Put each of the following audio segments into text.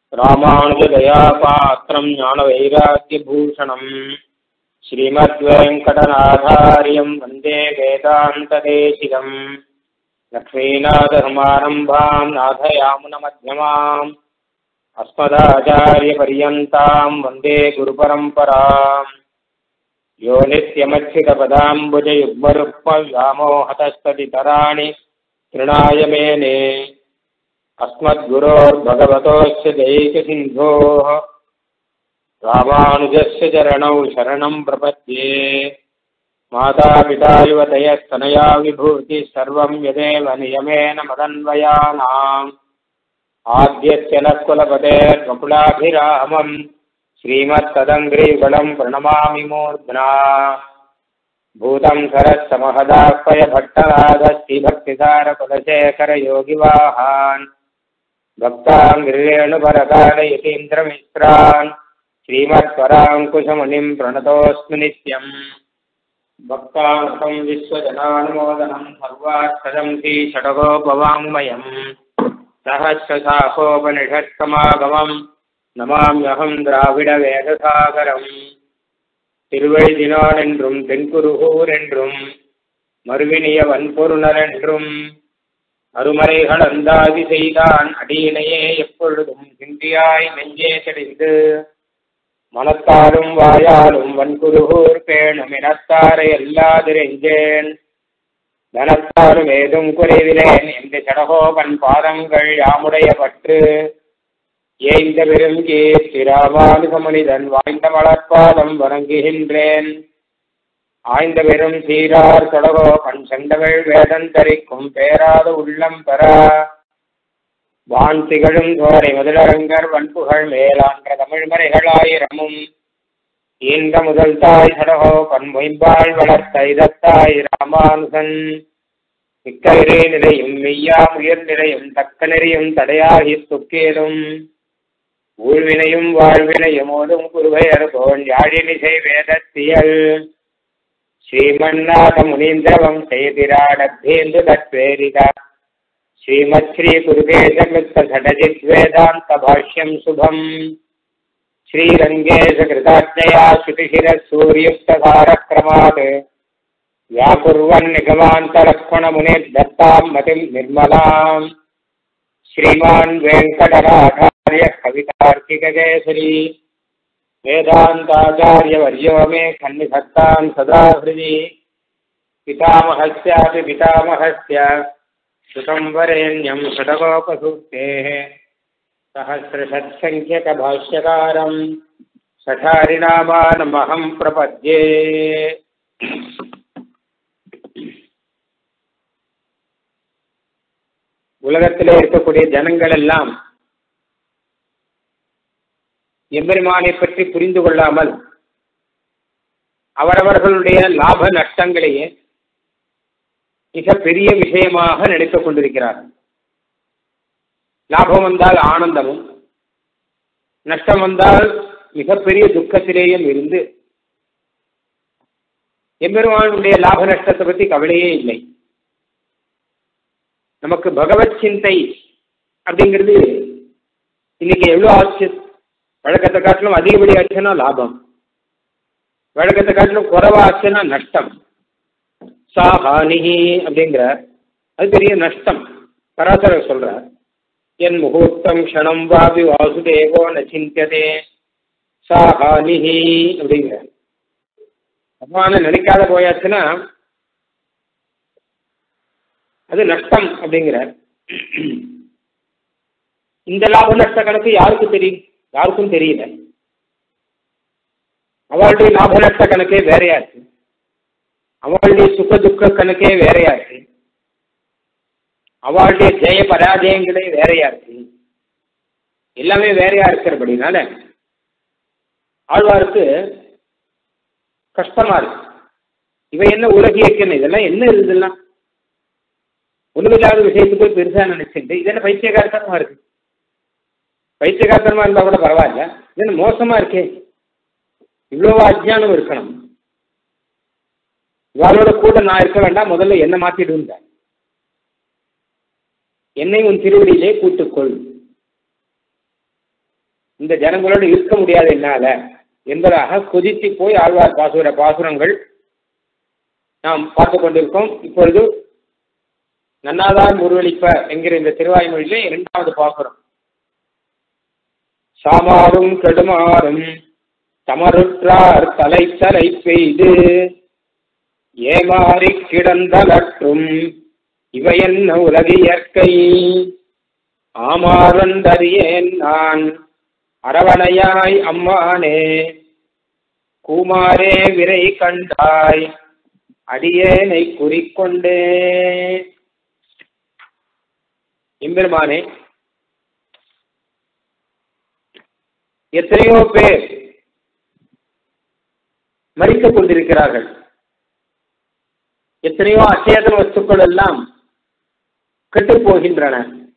ராமானுஜதயாபாத்திரம் ஞானவைராக்கியபூஷணம் ஸ்ரீமத்வேங்கடநாதாரியம் வந்தே வேதாந்ததேசிகம் லக்ஷ்மீநாதசமாரம்பாம் நாதயாமுனமத்யமாம் அஸ்மதாச்சாரியபர்யந்தாம் வந்தே குருபரம்பராம் யோ நித்யமச்சிதபதாம்புஜயுக்மருக்மவ்யாமோஹதஸ்ததிதராணி த்ரிணாய மேனே अस्मद्गुरोर्भगवतोऽस्य दैकसिन्धोः रामानुजस्य चरणौ शरणं प्रपद्ये मातापिता युवतयस्तनया विभूतिः सर्वं यदेव नियमेन मदन्वयानाम् आद्यस्य नः कुलपतेर्वकुलाभिरामम् श्रीमत्तदङ्घ्रियुगलं प्रणमामि मूर्ध्ना भूतं सरस्य महदाह्वयभट्टनाथश्रीभक्तिसारकुलशेखरयोगिवाहान् भक्ताङ्गिरेणुपरकालयतीन्द्रमिश्रान् श्रीमत्पराङ्कुशमुनिं प्रणतोऽस्मि नित्यम् भक्तार्थं विश्वजनानुमोदनं सर्वार्थदं श्रीषडगोपवाङ्मयं सहस्रशाखोपनिषत्समागमं नमाम्यहं द्राविडवेदसागरम् திருவழிதினானென்றும் தென்குருகூர் என்றும் மறுவினிய வன்பொருணர் என்றும் அருமறைகள் அந்தாதி செய்தான் அடியினையே எப்பொழுதும் சிந்தியாய் நெஞ்சே தெளிந்து மனத்தாலும் வாயாலும் வன்குருகூர் பேணும் இனத்தாரை எல்லாதிரெஞ்சேன் தனத்தாலும் ஏதும் குறைவிலேன் என்று சடகோபன் பாதங்கள் யாமுடைய பற்று ஏய்ந்த பெருங்கீர்த்தி ராமானுஜ மனிதன் வாய்ந்த மலர்பாதம் வணங்குகின்றேன் ஆய்ந்த பெரும் சீரார் தொடகோ கண் செண்டவள் வேதன் தரிக்கும் பேராத உள்ளம் பெற வான் திகழும் தோரை முதலரங்கர் வன்புகள் மேலான்ற தமிழ்மறைகளாயிரமும் ஈன்ற முதல் தாய் சடகோ பன்மொயம்பாள் வளர்த்த இதத்தாய் ராமானுசன் மிக்கவிரே நிலையும் மெய்யா உயர் நிலையும் தக்க நெறியும் தடையாகி துக்கேதும் ஊழ்வினையும் வாழ்வினையும் ஓதும் குருவையர் போல் யாழினிசை வேதத்தியல் ஸ்ரீமன்னாத முனீந்திரவம் செய்திராடத்தேந்து தத்வேரித ஸ்ரீமத் ஸ்ரீ குருகேசமித்த சடஜித் வேதாந்த பாஷ்யம் சுபம் ஸ்ரீரங்கேஷ கிருதாஜ்ஞயா ஸ்ருதிசிர சூரியுக்ததாரக்ரமாத் व्याकुर्वन् निगमान्तलक्ष्मणमुनिर् दत्तां मतिं निर्मलाम् श्रीमान् वेङ्कटनाथार्य कवितार्किककेसरी वेदान्ताचार्यवर्यो मे सन्निधत्तां सदा हृदि पितामहस्यापि पितामहस्य श्रुतं वरेण्यं षडगोपसूक्तेः सहस्रषट्सङ्ख्यकभाष्यकारं सठारिनामानमहं प्रपद्ये உலகத்திலே இருக்கக்கூடிய ஜனங்கள் எல்லாம் எம்பெருமானை பற்றி புரிந்து கொள்ளாமல் அவரவர்களுடைய லாப நஷ்டங்களையே மிக பெரிய விஷயமாக நினைத்துக் கொண்டிருக்கிறார்கள். லாபம் வந்தால் ஆனந்தமும், நஷ்டம் வந்தால் மிகப்பெரிய துக்கத்திலேயும் இருந்து எம்பெருமானுடைய லாப நஷ்டத்தை பற்றி கவலையே இல்லை. நமக்கு பகவத் சிந்தை அப்படிங்கிறது இன்னைக்கு எவ்வளோ ஆச்சு. வழக்கத்தை காட்டிலும் அதிகப்படி ஆச்சுன்னா லாபம், வழக்கத்தை காட்டிலும் குறைவா ஆச்சுன்னா நஷ்டம். சாஹானிஹி அப்படிங்கிற அது பெரிய நஷ்டம். பராசரர் சொல்றார், என் முகூர்த்தம் க்ஷணம் வாபி வாசுதேவோ ந சிந்தியதே சாஹானிஹி அப்படிங்கிற. பகவானை நினைக்காத போயாச்சுன்னா அது நஷ்டம் அப்படிங்கிறார். இந்த லாப நஷ்ட கணக்கு யாருக்கு தெரியும்? யாருக்கும் தெரியல. அவளுடைய லாப நஷ்ட கணக்கே வேறையா இருக்கு, அவளுடைய சுக துக்க கணக்கே வேறையா இருக்கு, அவளுடைய ஜெய பராஜயங்களே வேறையா இருக்கு. எல்லாமே வேறையா இருக்கிறபடினால ஆழ்வாருக்கு கஷ்டமா இருக்கு. இவ என்ன உலகியக்கணும், இதெல்லாம் என்ன இருக்குதுலாம் ஒண்ணுமில்லாத விஷயத்துக்கு போய் பெருசா நினைச்சுட்டு இது என்ன பைத்தியகாரத்தனமா இருக்கு. பைத்தியகாரத்தனமா இருந்தா கூட பரவாயில்ல, இது மோசமா இருக்கே, இவ்வளவு அஜ்ஞானம் இருக்கணும். இவளோட கூட நான் இருக்க வேண்டாம், முதல்ல என்ன மாத்திடுங்க, என்னை உன் திருவடியிலே கூட்டுக்கொள். இந்த ஜனங்களோடு இருக்க முடியாது என்னால என்பதாக கொதித்து போய் ஆழ்வார் பாசுர பாசுரங்கள் நாம் பார்த்து கொண்டிருக்கோம். இப்பொழுது நன்னாதான் முருவளிப்ப என்கிற இந்த திருவாய்மொழியிலே 2வது பாசுரம். சாமாரும் கெடுமாறும் தமருற்றார் தலை தலை பெய்து ஏமாறி கிடந்தலற்றும் இவையென்ன உலகியற்கை ஆமாறந்தறியேன் நான் அரவணையாய் அம்மானே கூமாரே விரை கண்டாய் அடியேனை குறிக்கொண்டே. எம்பெருமானே, எத்தனையோ பேர் மரித்துக் கொண்டிருக்கிறார்கள். எத்தனையோ அச்சேதன வஸ்துக்கள் எல்லாம் கெட்டுப் போகின்றன.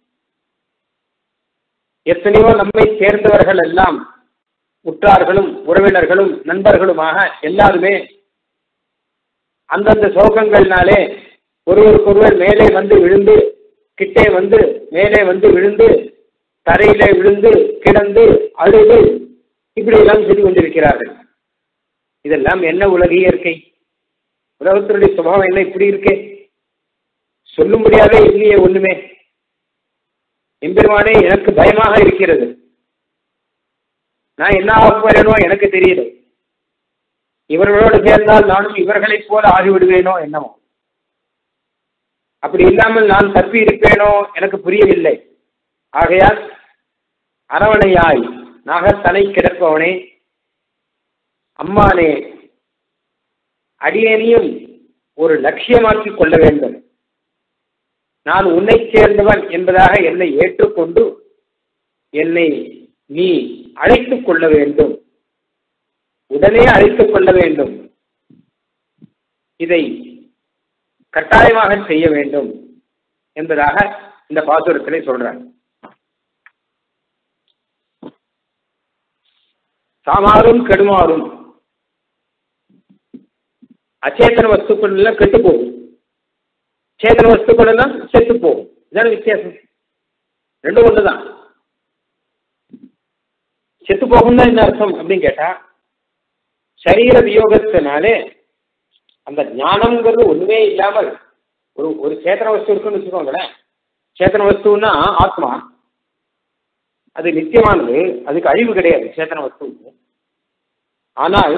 எத்தனையோ நம்மை சேர்ந்தவர்கள் எல்லாம் உற்றார்களும் உறவினர்களும் நண்பர்களுமாக எல்லாருமே அந்தந்த சோகங்கள்னாலே ஒருவருக்கொருவர் மேலே வந்து விழுந்து, கிட்டே வந்து மேலே வந்து விழுந்து, தரையிலே விழுந்து கிடந்து அழுது இப்படி எல்லாம் செய்து கொண்டிருக்கிறார்கள். இதெல்லாம் என்ன உலக இயற்கை? உலகத்தினுடைய சுபாவம் என்ன இப்படி இருக்கே? சொல்லும்படியாவே இல்லையே ஒண்ணுமே. எம்பெருமானே, எனக்கு பயமாக இருக்கிறது. நான் என்ன ஆக போறேனோ எனக்கு தெரியல. இவர்களோடு சேர்ந்தால் நானும் இவர்களைப் போல ஆகிவிடுவேனோ என்னமோ. அப்படி இல்லாமல் நான் தப்பி இருப்பேனோ எனக்கு புரியவில்லை. ஆகையால் அரவணையாய் நாகத்தலை கிடப்பவனே, அம்மானே, அடியேனையும் ஒரு லட்சியமாக்கிக் கொள்ள வேண்டும். நான் உன்னை சேர்ந்தவன் என்பதாக என்னை ஏற்றுக்கொண்டு என்னை நீ அழைத்துக் கொள்ள வேண்டும், உடனே அழைத்துக் கொள்ள வேண்டும். இதை கட்டாயமாக செய்ய வேண்டும் என்பதாக இந்த பாசுரத்திலே சொல்றார். சாமாரும் கெடுமாறும், அச்சேதன வஸ்துக்கள் எல்லாம் கெட்டு போகும், சேதன வஸ்துக்கள் எல்லாம் செத்து போகும். இதான வித்தியாசம். ரெண்டும் ஒன்றுதான். செத்து போகும் தான் என்ன அர்த்தம் அப்படின்னு கேட்டா, சரீர வியோகத்தினாலே அந்த ஞானம்ங்கிறது ஒண்ணுமே இல்லாமல் ஒரு சேத்தன வஸ்து இருக்குன்னு வச்சுக்கோங்களேன். சேத்தன வஸ்துன்னா ஆத்மா, அது நித்தியமானது, அதுக்கு அழிவு கிடையாது சேத்தன வஸ்துக்கு. ஆனால்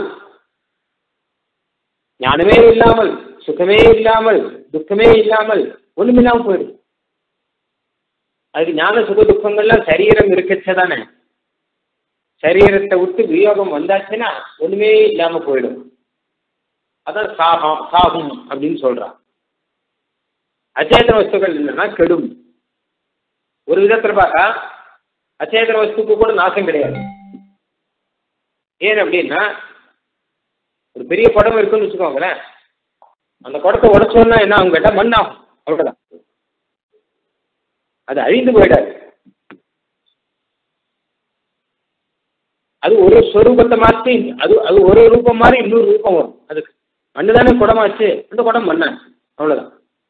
ஞானமே இல்லாமல், சுகமே இல்லாமல், துக்கமே இல்லாமல் ஒண்ணுமில்லாமல் போயிடும். அதுக்கு ஞான சுக துக்கங்கள்லாம் சரீரம் இருக்கச்சதானே. சரீரத்தை விட்டு வியோகம் வந்தாச்சுன்னா ஒண்ணுமே இல்லாம போயிடும். அதான் சாகும் அப்படின்னு சொல்றான். அச்சேதன வஸ்துக்கள் என்னன்னா கெடும். ஒரு விதத்துல பார்த்தா அச்சேதன வஸ்துக்கு கூட நாசம் கிடையாது. ஏன் அப்படின்னா, ஒரு பெரிய குடம் இருக்குன்னு வச்சுக்கோங்களேன். அந்த குடத்தை உடைச்சோன்னா என்ன ஆகும் கேட்டா மண் ஆகும், அவ்வளவுதான். அது அழிந்து போயிடாது. அது ஒரு ஸ்வரூபத்தை மாற்றி அது அது ஒரு ரூபம் மாதிரி இன்னொரு ரூபம் வரும். அதுக்கு மண்ணு தானே குடமாச்சு, அந்த குடம் மண்ணாச்சு, அவ்வளவுதான்.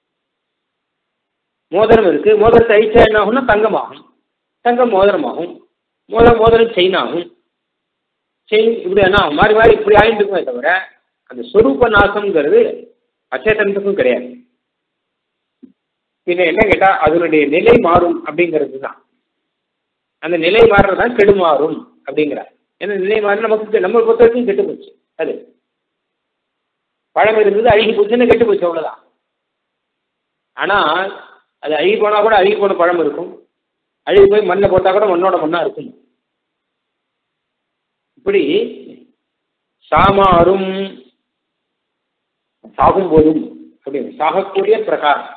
மோதிரம் இருக்கு, மோதிரத்தை அழிச்சா என்ன ஆகும்னா தங்கமாகும், தங்கம் மோதிரமாகும், மோதிரம் செயின் ஆகும், செயின் இப்படி என்ன மாறி மாறி இப்படி ஆயிட்டுக்குமே தவிர அந்த ஸ்வரூப நாசம்ங்கிறது அச்சேதனத்துக்கும் கிடையாது. பின்ன என்ன கேட்டா அதனுடைய நிலை மாறும் அப்படிங்கிறது தான். அந்த நிலை மாறுறதுதான் கெடுமாறும் அப்படிங்கிறார். ஏன்னா நிலை மாறி நமக்கு நம்ம பொறுத்த வரைக்கும் கெட்டு போச்சு. அது பழம் இருந்தது அழுகி போச்சுன்னு கெட்டு போச்சு, அவ்வளவுதான். ஆனா அது அழுகி போனா கூட அழுகி போன பழம் இருக்கும், அழுகி போய் மண்ணில் போட்டா கூட மண்ணோட மண்ணா இருக்கும். இப்படி சாமாரும் சாகும் போதும் அப்படின்னு சாகக்கூடிய பிரகாரம்.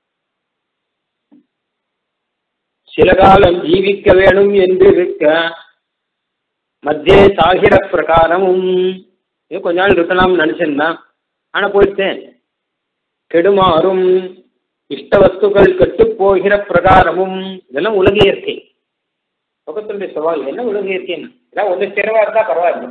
சில காலம் ஜீவிக்க வேணும் என்று இருக்க மத்திய சாகிற பிரகாரமும், இது கொஞ்ச நாள் இருக்கலாம்னு நினைச்சிருந்தான், ஆனா போயிட்டேன். கெடுமாறும் இஷ்ட வஸ்துக்கள் கெட்டு போகிற பிரகாரமும், இதெல்லாம் உலக இயற்கை. லோகத்தினுடைய சவால் என்ன உலக இயற்கைன்னு, இதான் ஒன்று ஸ்திரமா இருந்தா பரவாயில்ல.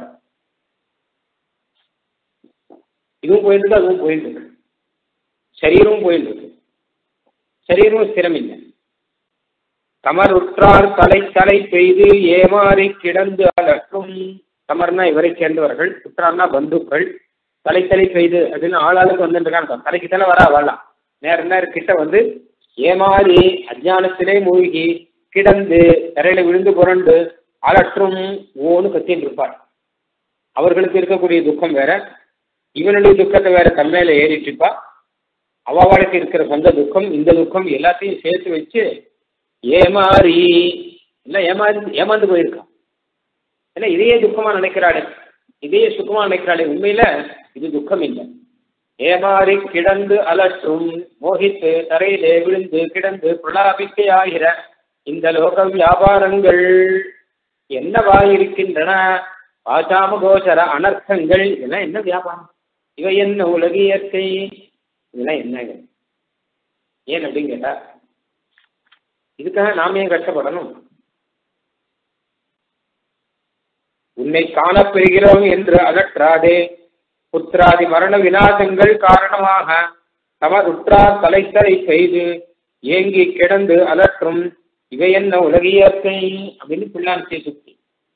இதுவும் போயிட்டு இருக்கு, அதுவும் போயிட்டு இருக்கு. சரீரமும் போயிட்டு இருக்கு, சரீரமும் ஸ்திரம் இல்லை. தமர் உற்றார் தலை பெய்து ஏமாறி கிடந்து அலற்றும். தமர்னா இவரை சேர்ந்தவர்கள், உற்றார்னா பந்துக்கள். தலை பெய்து அப்படின்னு ஆளாளுக்கு வந்துருக்காங்க. தலைக்கு தானே வர வரலாம். நேரம் கிட்ட வந்து ஏமாறி அஜானத்திலே மூழ்கி கிடந்து தரையில விழுந்து புரண்டு அலற்றும் ஓன்னு கத்தின்னு இருப்பார். அவர்களுக்கு இருக்கக்கூடிய துக்கம் வேற, இவனுடைய துக்கத்தை வேற தன்மையில ஏறிட்டு இருப்பா. அவளுக்கு இருக்கிற சொந்த துக்கம், இந்த துக்கம் எல்லாத்தையும் சேர்த்து வச்சு ஏமாறி எல்லாம் ஏமாந்து போயிருக்கான். ஏன்னா இதையே துக்கமா நினைக்கிறாளே, இதையே சுத்தமா நினைக்கிறாளே. உண்மையில இது துக்கம் இல்லை. ஏமாறி கிடந்து அலற்றும், மோகித்து தரையிலே விழுந்து கிடந்து பிரலாபிக்கை ஆகிற இந்த லோக வியாபாரங்கள் என்னவாயிருக்கின்றன? பாசாம கோச்சர அனர்த்தங்கள் இதெல்லாம் என்ன வியாபாரம்? இவை என்ன உலக இயற்கை? இதெல்லாம் என்னங்க? ஏன் அப்படின்னு கேட்டா, இதுக்காக நாம ஏன் கஷ்டப்படணும்? உன்னை காணப்பெறுகிறோம் என்று அகற்றாதே. புத்திராதி மரண விநாசங்கள் காரணமாக தமதுற்றார் தலைத்தலை செய்து ஏங்கி கிடந்து அலற்றும் இவை என்ன உலக இயற்கை அப்படின்னு பிள்ளான் சுத்தி.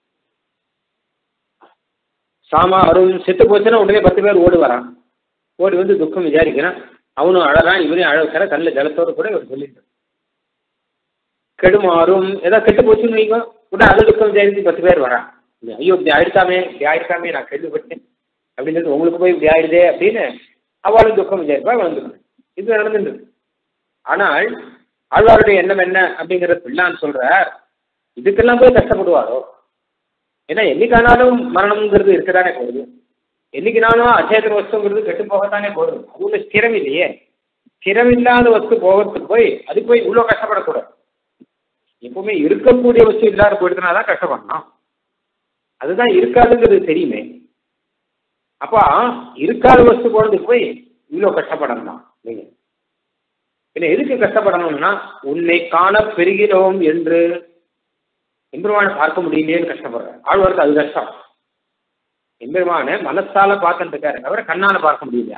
சாமா அருண் செத்து போச்சுன்னா உடனே 10 பேர் ஓடி வரான். ஓடி வந்து துக்கம் விசாரிக்கிறான். அவனும் அழகான், இவரையும் அழகிற கல்ல ஜலத்தோடு கூட இவர் சொல்லிட்டு. கெடுமாறும் ஏதாவது கெட்டு போச்சுன்னு வைங்க, உடனே அது துக்கம் விசாரிச்சு 10 பேர் வரான். ஐயோ இப்படி ஆயிடுக்காமே நான் கேள்விப்பட்டேன் அப்படின்னு உங்களுக்கு போய் இப்படி ஆயிடுதே அப்படின்னு அவளும் துக்கம் விசாரிப்பா வந்துடும். இது நடந்துட்டு. ஆனால் ஆழ்வாருடைய எண்ணம் என்ன அப்படிங்கிற பிள்ளான்னு சொல்றார், இதுக்கெல்லாம் போய் கஷ்டப்படுவாரோ? ஏன்னா என்னைக்கானாலும் மரணம்ங்கிறது இருக்கதானே போகுது. என்னைக்குனாலும் அச்சேதன வஸ்துங்கிறது கெட்டு போகத்தானே போகுது. அது ஒன்று ஸ்திரம் இல்லையே. ஸ்திரம் இல்லாத வஸ்து போகிறதுக்கு போய் அதுக்கு போய் இவ்வளோ கஷ்டப்படக்கூடாது. எப்பவுமே இருக்கக்கூடிய வஸ்து இல்லாத போயிடுதுனா தான் கஷ்டப்படணும். அதுதான் இருக்காதுங்கிறது தெரியுமே. அப்போ இருக்காத வஸ்து போகிறதுக்கு போய் இவ்வளோ கஷ்டப்படணும் தான் நீங்க. பின்ன எதுக்கு கஷ்டப்படணும்னா, உன்னை காண பெறுகிறோம் என்று எம்பெருமானை பார்க்க முடியலையேன்னு கஷ்டப்படுறாரு. ஆழ்வாருக்கு அது கஷ்டம். எம்பெருமானை மனசால பார்த்துட்டு இருக்காரு, அவரை கண்ணால பார்க்க முடியலையா.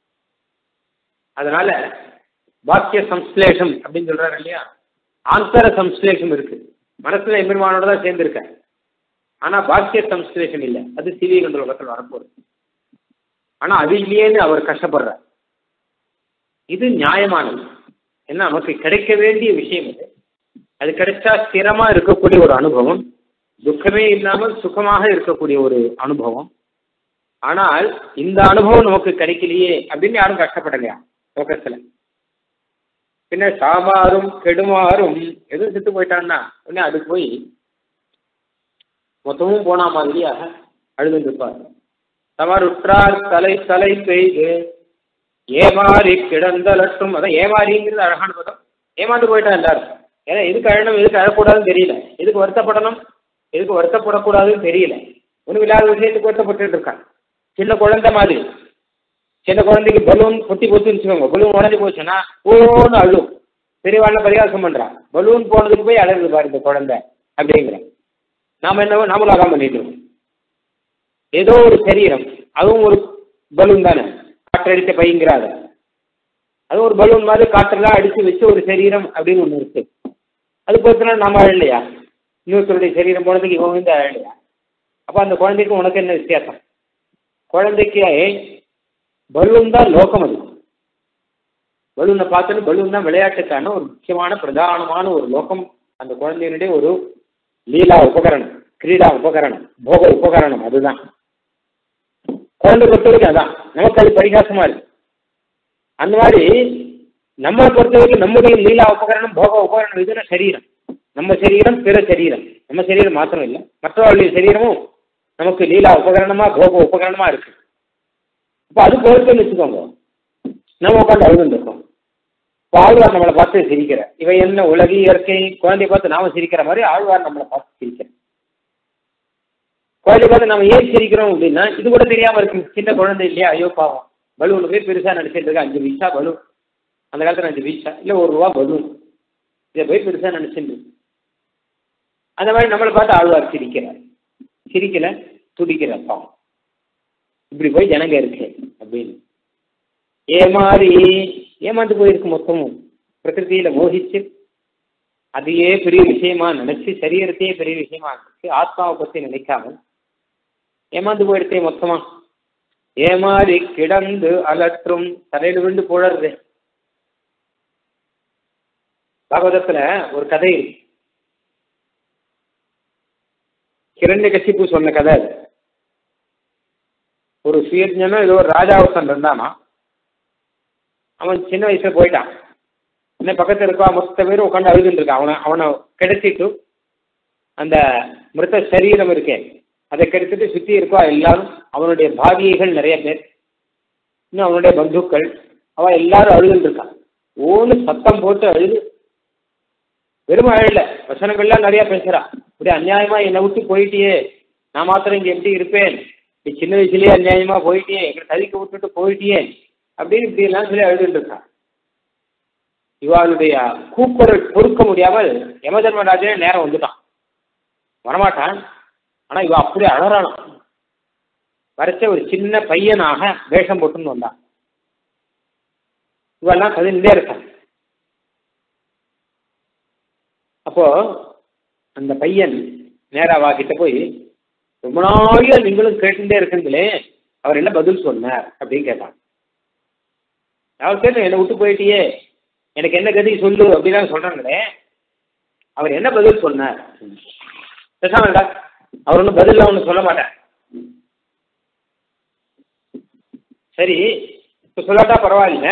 அதனால பாக்கிய சம்ஸ்லேஷம் அப்படின்னு சொல்றாரு இல்லையா, ஆந்தர சம்ஸ்லேஷம் இருக்கு. மனசுல எம்பெருமானோட தான் சேர்ந்திருக்காரு. ஆனா பாக்கிய சம்ஸ்லேஷம் இல்லை. அது சிவீகண்ட லோகத்தில் வரப்போகுது. ஆனா அது இல்லையேன்னு அவர் கஷ்டப்படுறார். இது நியாயமானது. ஏன்னா நமக்கு கிடைக்க வேண்டிய விஷயம் இது. அது கிடைச்சா ஸ்திரமா இருக்கக்கூடிய ஒரு அனுபவம், துக்கமே இல்லாமல் சுகமாக இருக்கக்கூடிய ஒரு அனுபவம். ஆனால் இந்த அனுபவம் நமக்கு கிடைக்கலையே அப்படின்னு யாரும் கஷ்டப்படலையா லோகத்துல? பின்ன சாமாரும் கெடுமாறும் எதுவும் செத்து போயிட்டான்னா உடனே அதுக்கு போய் மொத்தமும் போனா மாதிரியாக அழுதுருப்பார். தமருற்றார் தலை பெய்து ஏமாறி கிடந்தலட்டும். அதான் ஏமாறிங்கிறது அழகான பதம். ஏமாந்து போயிட்டா எல்லாரும். ஏன்னா எதுக்கு அழணும், எதுக்கு அழக்கூடாதுன்னு தெரியல, எதுக்கு வருத்தப்படணும், எதுக்கு வருத்தப்படக்கூடாதுன்னு தெரியல. ஒன்றும் இல்லாத விஷயத்துக்கு வருத்தப்பட்டு இருக்கான். சின்ன குழந்தை மாதிரி. சின்ன குழந்தைக்கு பலூன் பொட்டி போச்சுன்னு வச்சுக்கோங்க, பலூன் உடஞ்சி போச்சுன்னா ஓன்னு அழும். பெரியவாழ்ல பரிகாசம் பண்றான். பலூன் போனதுக்கு போய் அழகுது பாரு இந்த குழந்தை அப்படிங்கிற. நாம என்னவோ நாமளும் அதான் பண்ணிட்டோம். ஏதோ ஒரு சரீரம், அதுவும் ஒரு பலூன் தானே, காற்றடித்த பைங்கிறாத, அது ஒரு பலூன் மாதிரி காற்றெல்லாம் அடித்து வச்சு ஒரு சரீரம் அப்படின்னு ஒன்று இருக்கு. அது பொறுத்தனா நாம அழலையா? இன்னொருத்தருடைய சரீரம் போனதுக்கு இவங்க வந்து அழலையா? அப்போ அந்த குழந்தைக்கும் உனக்கு என்ன வித்தியாசம்? குழந்தைக்கு பலூன் தான் லோகம். அது பலூனை பார்த்துன்னு பலூன் தான் விளையாட்டுக்கான ஒரு முக்கியமான பிரதானமான ஒரு லோகம். அந்த குழந்தையினுடைய ஒரு லீலா உபகரணம், கிரீடா உபகரணம், போக உபகரணம். அதுதான் குழந்தை பொறுத்தவரைக்கும். அதான் நமக்கு அது பரிகாசமா இருக்கு. அந்த மாதிரி நம்மளை பொறுத்தவரைக்கும் நம்முடைய லீலா உபகரணம், போக உபகரணம் இதுன்னா சரீரம். நம்ம சரீரம் பிற சரீரம். நம்ம சரீரம் மாத்திரம் இல்லை, மற்றவர்களுடைய சரீரமும் நமக்கு லீலா உபகரணமா போக உபகரணமா இருக்கு. அப்போ அது பொறுத்துன்னு வச்சுக்கோங்க, நம்ம உட்காந்து அழுதுருக்கோம். இப்போ ஆழ்வார் நம்மளை பார்த்து சிரிக்கிற இவை என்ன உலக இயற்கை. குழந்தைய பார்த்து நாம சிரிக்கிற மாதிரி ஆழ்வார் நம்மளை பார்த்து சிரிக்கிற. குழந்தைய பார்த்து நம்ம ஏன் சிரிக்கிறோம் அப்படின்னா, இது கூட தெரியாம இருக்கு. சின்ன குழந்தை இல்லையா, ஐயோ பாவம், பலூன் போய் பெருசா நினைச்சிட்டு இருக்கு. 5 பைசா பலூன், அந்த காலத்துல 5 பைசா இல்லை 1 ரூபா பலூன், இதை போய் பெருசா நினைச்சிட்டு. அந்த மாதிரி நம்மளை பார்த்து ஆழ்வார் சிரிக்கிறார். சிரிக்கல, துடிக்கிற பாவம், இப்படி போய் ஜனங்க இருக்கு அப்படின்னு. ஏமாறி ஏமாந்து போயிருக்கு மொத்தமும். பிரகிருதியில மோகிச்சு அதையே பெரிய விஷயமா நினைச்சு சரீரத்தையே பெரிய விஷயமா நினைச்சு ஆத்மாவை பத்தி நினைக்காம ஏமாந்து போயிடுத்தே மொத்தமா. ஏமாறி கிடந்து அலற்றும் தலையில விழுந்து போடுறது. பாகவதத்துல ஒரு கதை இருக்கு. ஹிரண்யகசிபு சொன்ன கதை அது. ஒரு சுயஜனா ஏதோ ஒரு ராஜாவசன் இருந்தானா, அவன் சின்ன வயசுல போயிட்டான். என்ன பக்கத்துல இருக்கா மொத்த பேரும் உட்காந்து அழுதுன்னு இருக்கான். அவனை கிடைச்சிட்டு அந்த மிருத சரீரம் இருக்கேன் அதை கெடுத்துட்டு சுத்தி இருக்கா எல்லாரும், அவனுடைய பாகியர்கள் நிறைய பேர், இன்னும் அவனுடைய பந்துக்கள், அவன் எல்லாரும் அழுதுன்னு இருக்கான். ஓன்னு சத்தம் போட்டு அழுது, வெறும் அழல, வசனங்கள்லாம் நிறைய பேசுறான். இப்படி அநியாயமா என்னை விட்டு போயிட்டியே, நான் மாத்திரம் இங்க எப்படி இருப்பேன், நீ சின்ன வயசுலயே அநியாயமா போயிட்டியே, எங்களை தவிக்க விட்டுட்டு போயிட்டியே அப்படின்னு இப்படி எல்லாம் சொல்லி அழுதுன்னு இருக்கான். இவாளுடைய கூக்குரல் பொறுக்க முடியாமல் யமதர்மராஜனே நேரம் வந்துட்டான். வரமாட்டான், ஆனா இவ அப்படியே அழறானான். வரைச்ச ஒரு சின்ன பையனாக வேஷம் போட்டுன்னு வந்தான். இவெல்லாம் கதையிலே இருக்கான். அப்போ அந்த பையன் நேராவா கிட்ட போய், ரொம்ப நாளையா நீங்களும் கேட்டுட்டே இருக்குங்களே, அவர் என்ன பதில் சொன்னார் அப்படின்னு கேட்டான். அவர் கேட்டு என்னை விட்டு போயிட்டியே, எனக்கு என்ன கதி சொல்லு அப்படின்னா சொல்றாங்களே, அவர் என்ன பதில் சொன்னார்? பேசாமடா, அவர் ஒன்றும் பதில் ஒன்றும் சொல்ல மாட்டேன். சரி, இப்போ சொல்லாட்டா பரவாயில்ல,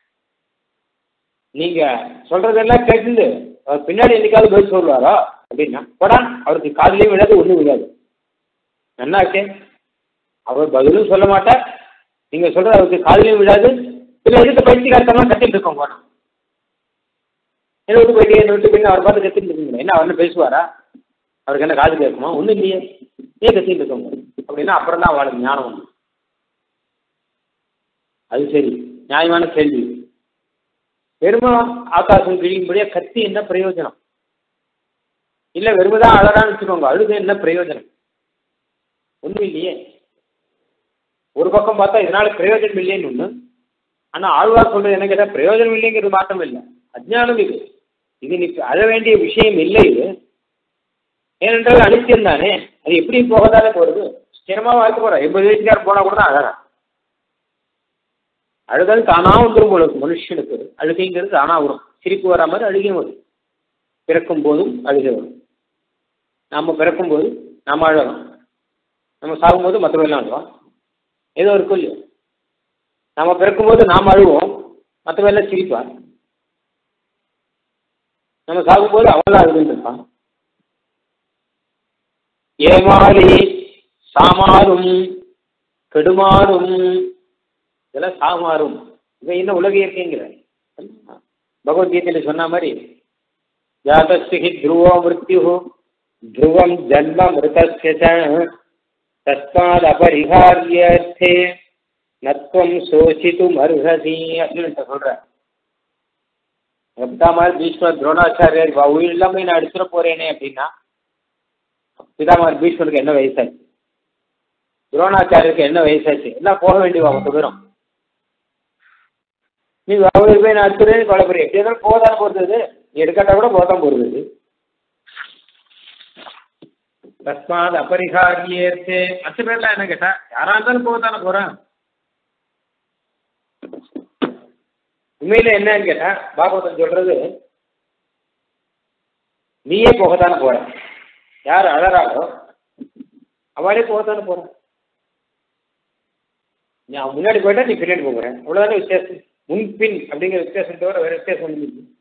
நீங்க சொல்றதெல்லாம் கேட்டு அவர் பின்னாடி என்னைக்காவது பதில் சொல்லுவாரோ அப்படின்னா, போடா, அவருக்கு காதலையும் விடாது ஒன்றும் விடாது. நல்லா இருக்கேன், அவர் பதிலும் சொல்ல மாட்டார், நீங்க சொல்றது அவருக்கு காதலையும் விடாது, பின்ன எதுக்கு பயிற்சிக்காரத்தெல்லாம் கத்திட்டு இருக்கோம். போனா என்ன விட்டு போயிட்டே, என்ன விட்டு போய் அவர் பார்த்து கத்திட்டு இருக்கீங்களா, என்ன அவர் பேசுவாரா, அவருக்கு என்ன காது கேட்குமா, ஒன்றும் இல்லையே, ஏன் கத்திட்டு இருக்கோங்க அப்படின்னா அப்புறம் தான் அவளுக்கு ஞானம் உண்டு. அது சரி, நியாயமான கேள்வி. வெறுமை ஆகாசம் கிழியும்படியா கத்தி என்ன பிரயோஜனம்? இல்ல வெறுமைதான் அழகான்னு வச்சுக்கோங்க, அழுது என்ன பிரயோஜனம்? ஒன்றும் இல்லையே. ஒரு பக்கம் பார்த்தா இதனால பிரயோஜனம் இல்லைன்னு ஒண்ணு, ஆனா ஆழ்வார் சொல்றது என்ன கேட்டா பிரயோஜனம் இல்லைங்கிறது மாற்றம் இல்லை, அஜ்ஞானம் இது. இது நீ அழ வேண்டிய விஷயம் இல்லை இது. ஏனென்றால் அனித்தியம் தானே, அது எப்படி போகதானே போறது, ஸ்திரமா வாழ்க்கை போற. 80 வயசுக்காரர் போனா கூட தான் அழகா. அழுதல் தானா வந்துடும் போல மனுஷனுக்கு. அழுகைங்கிறது தானா வரும். சிரிப்பு வரா மாதிரி அழுகையும் வரும். பிறக்கும் போதும் அழுகை வரும். நாம பிறக்கும் போது நாம அழகோம், நம்ம சாகும்போது மற்றவெல்லாம் அழுவோம். ஏதோ ஒரு கொல்லு, நாம பிறக்கும்போது நாம் அழுவோம், மற்றவெல்லாம் சிரிப்பான். நம்ம சாகும்போது அவெல்லாம் அழுதுன்னு இருப்பான். ஏமாறி சாமாறும் கெடுமாறும், இதெல்லாம் சாமாறும். இவன் என்ன உலக இயற்கைங்கிற பகவத்கீதையில சொன்ன மாதிரி, ஜாதஸ்தி துருவோ மிருத்யு துருவம் ஜன்ம மிருதஸ்ய தஸ்மாத் அபரிஹார்யர்த்தே நத்வம் சோசித்தும் அர்ஹசி அப்படின்னு சொல்ற. பிதாமகர் பீஷ்மர் துரோணாச்சாரியர் உயிர் இல்லாம நான் அடிச்சுட போறேனே அப்படின்னா, பிதாமகர் பீஷ்மருக்கு என்ன வயசாச்சு, துரோணாச்சாரியருக்கு என்ன வயசாச்சு, எல்லாம் போக வேண்டியவா 10 பேரும். நீ உயிர் போய் நான் அடிச்சுடுறேன்னு கொலைப்புற, எப்படி இருந்தாலும் போதான் போறது, நீ எடுக்காட்டா கூட போதான் போறது. தஸ்மாத் அபரிஹார்யர்த்தே, 10 பேர்லாம் என்ன கேட்டா யாரா இருந்தாலும் போகத்தானே போறான். உண்மையில என்னன்னு கேட்டா பாகவதன் சொல்றது, நீயே போகத்தானே போற, யார் அழறாளோ அவளே போகத்தானே போற. நான் முன்னாடி போயிட்டா நீ பின்னாடி போகிறேன், அவ்வளவுதானே வித்தியாசம். முன்பின் அப்படிங்கிற வித்தியாசம் தவிர வேற வித்தியாசம்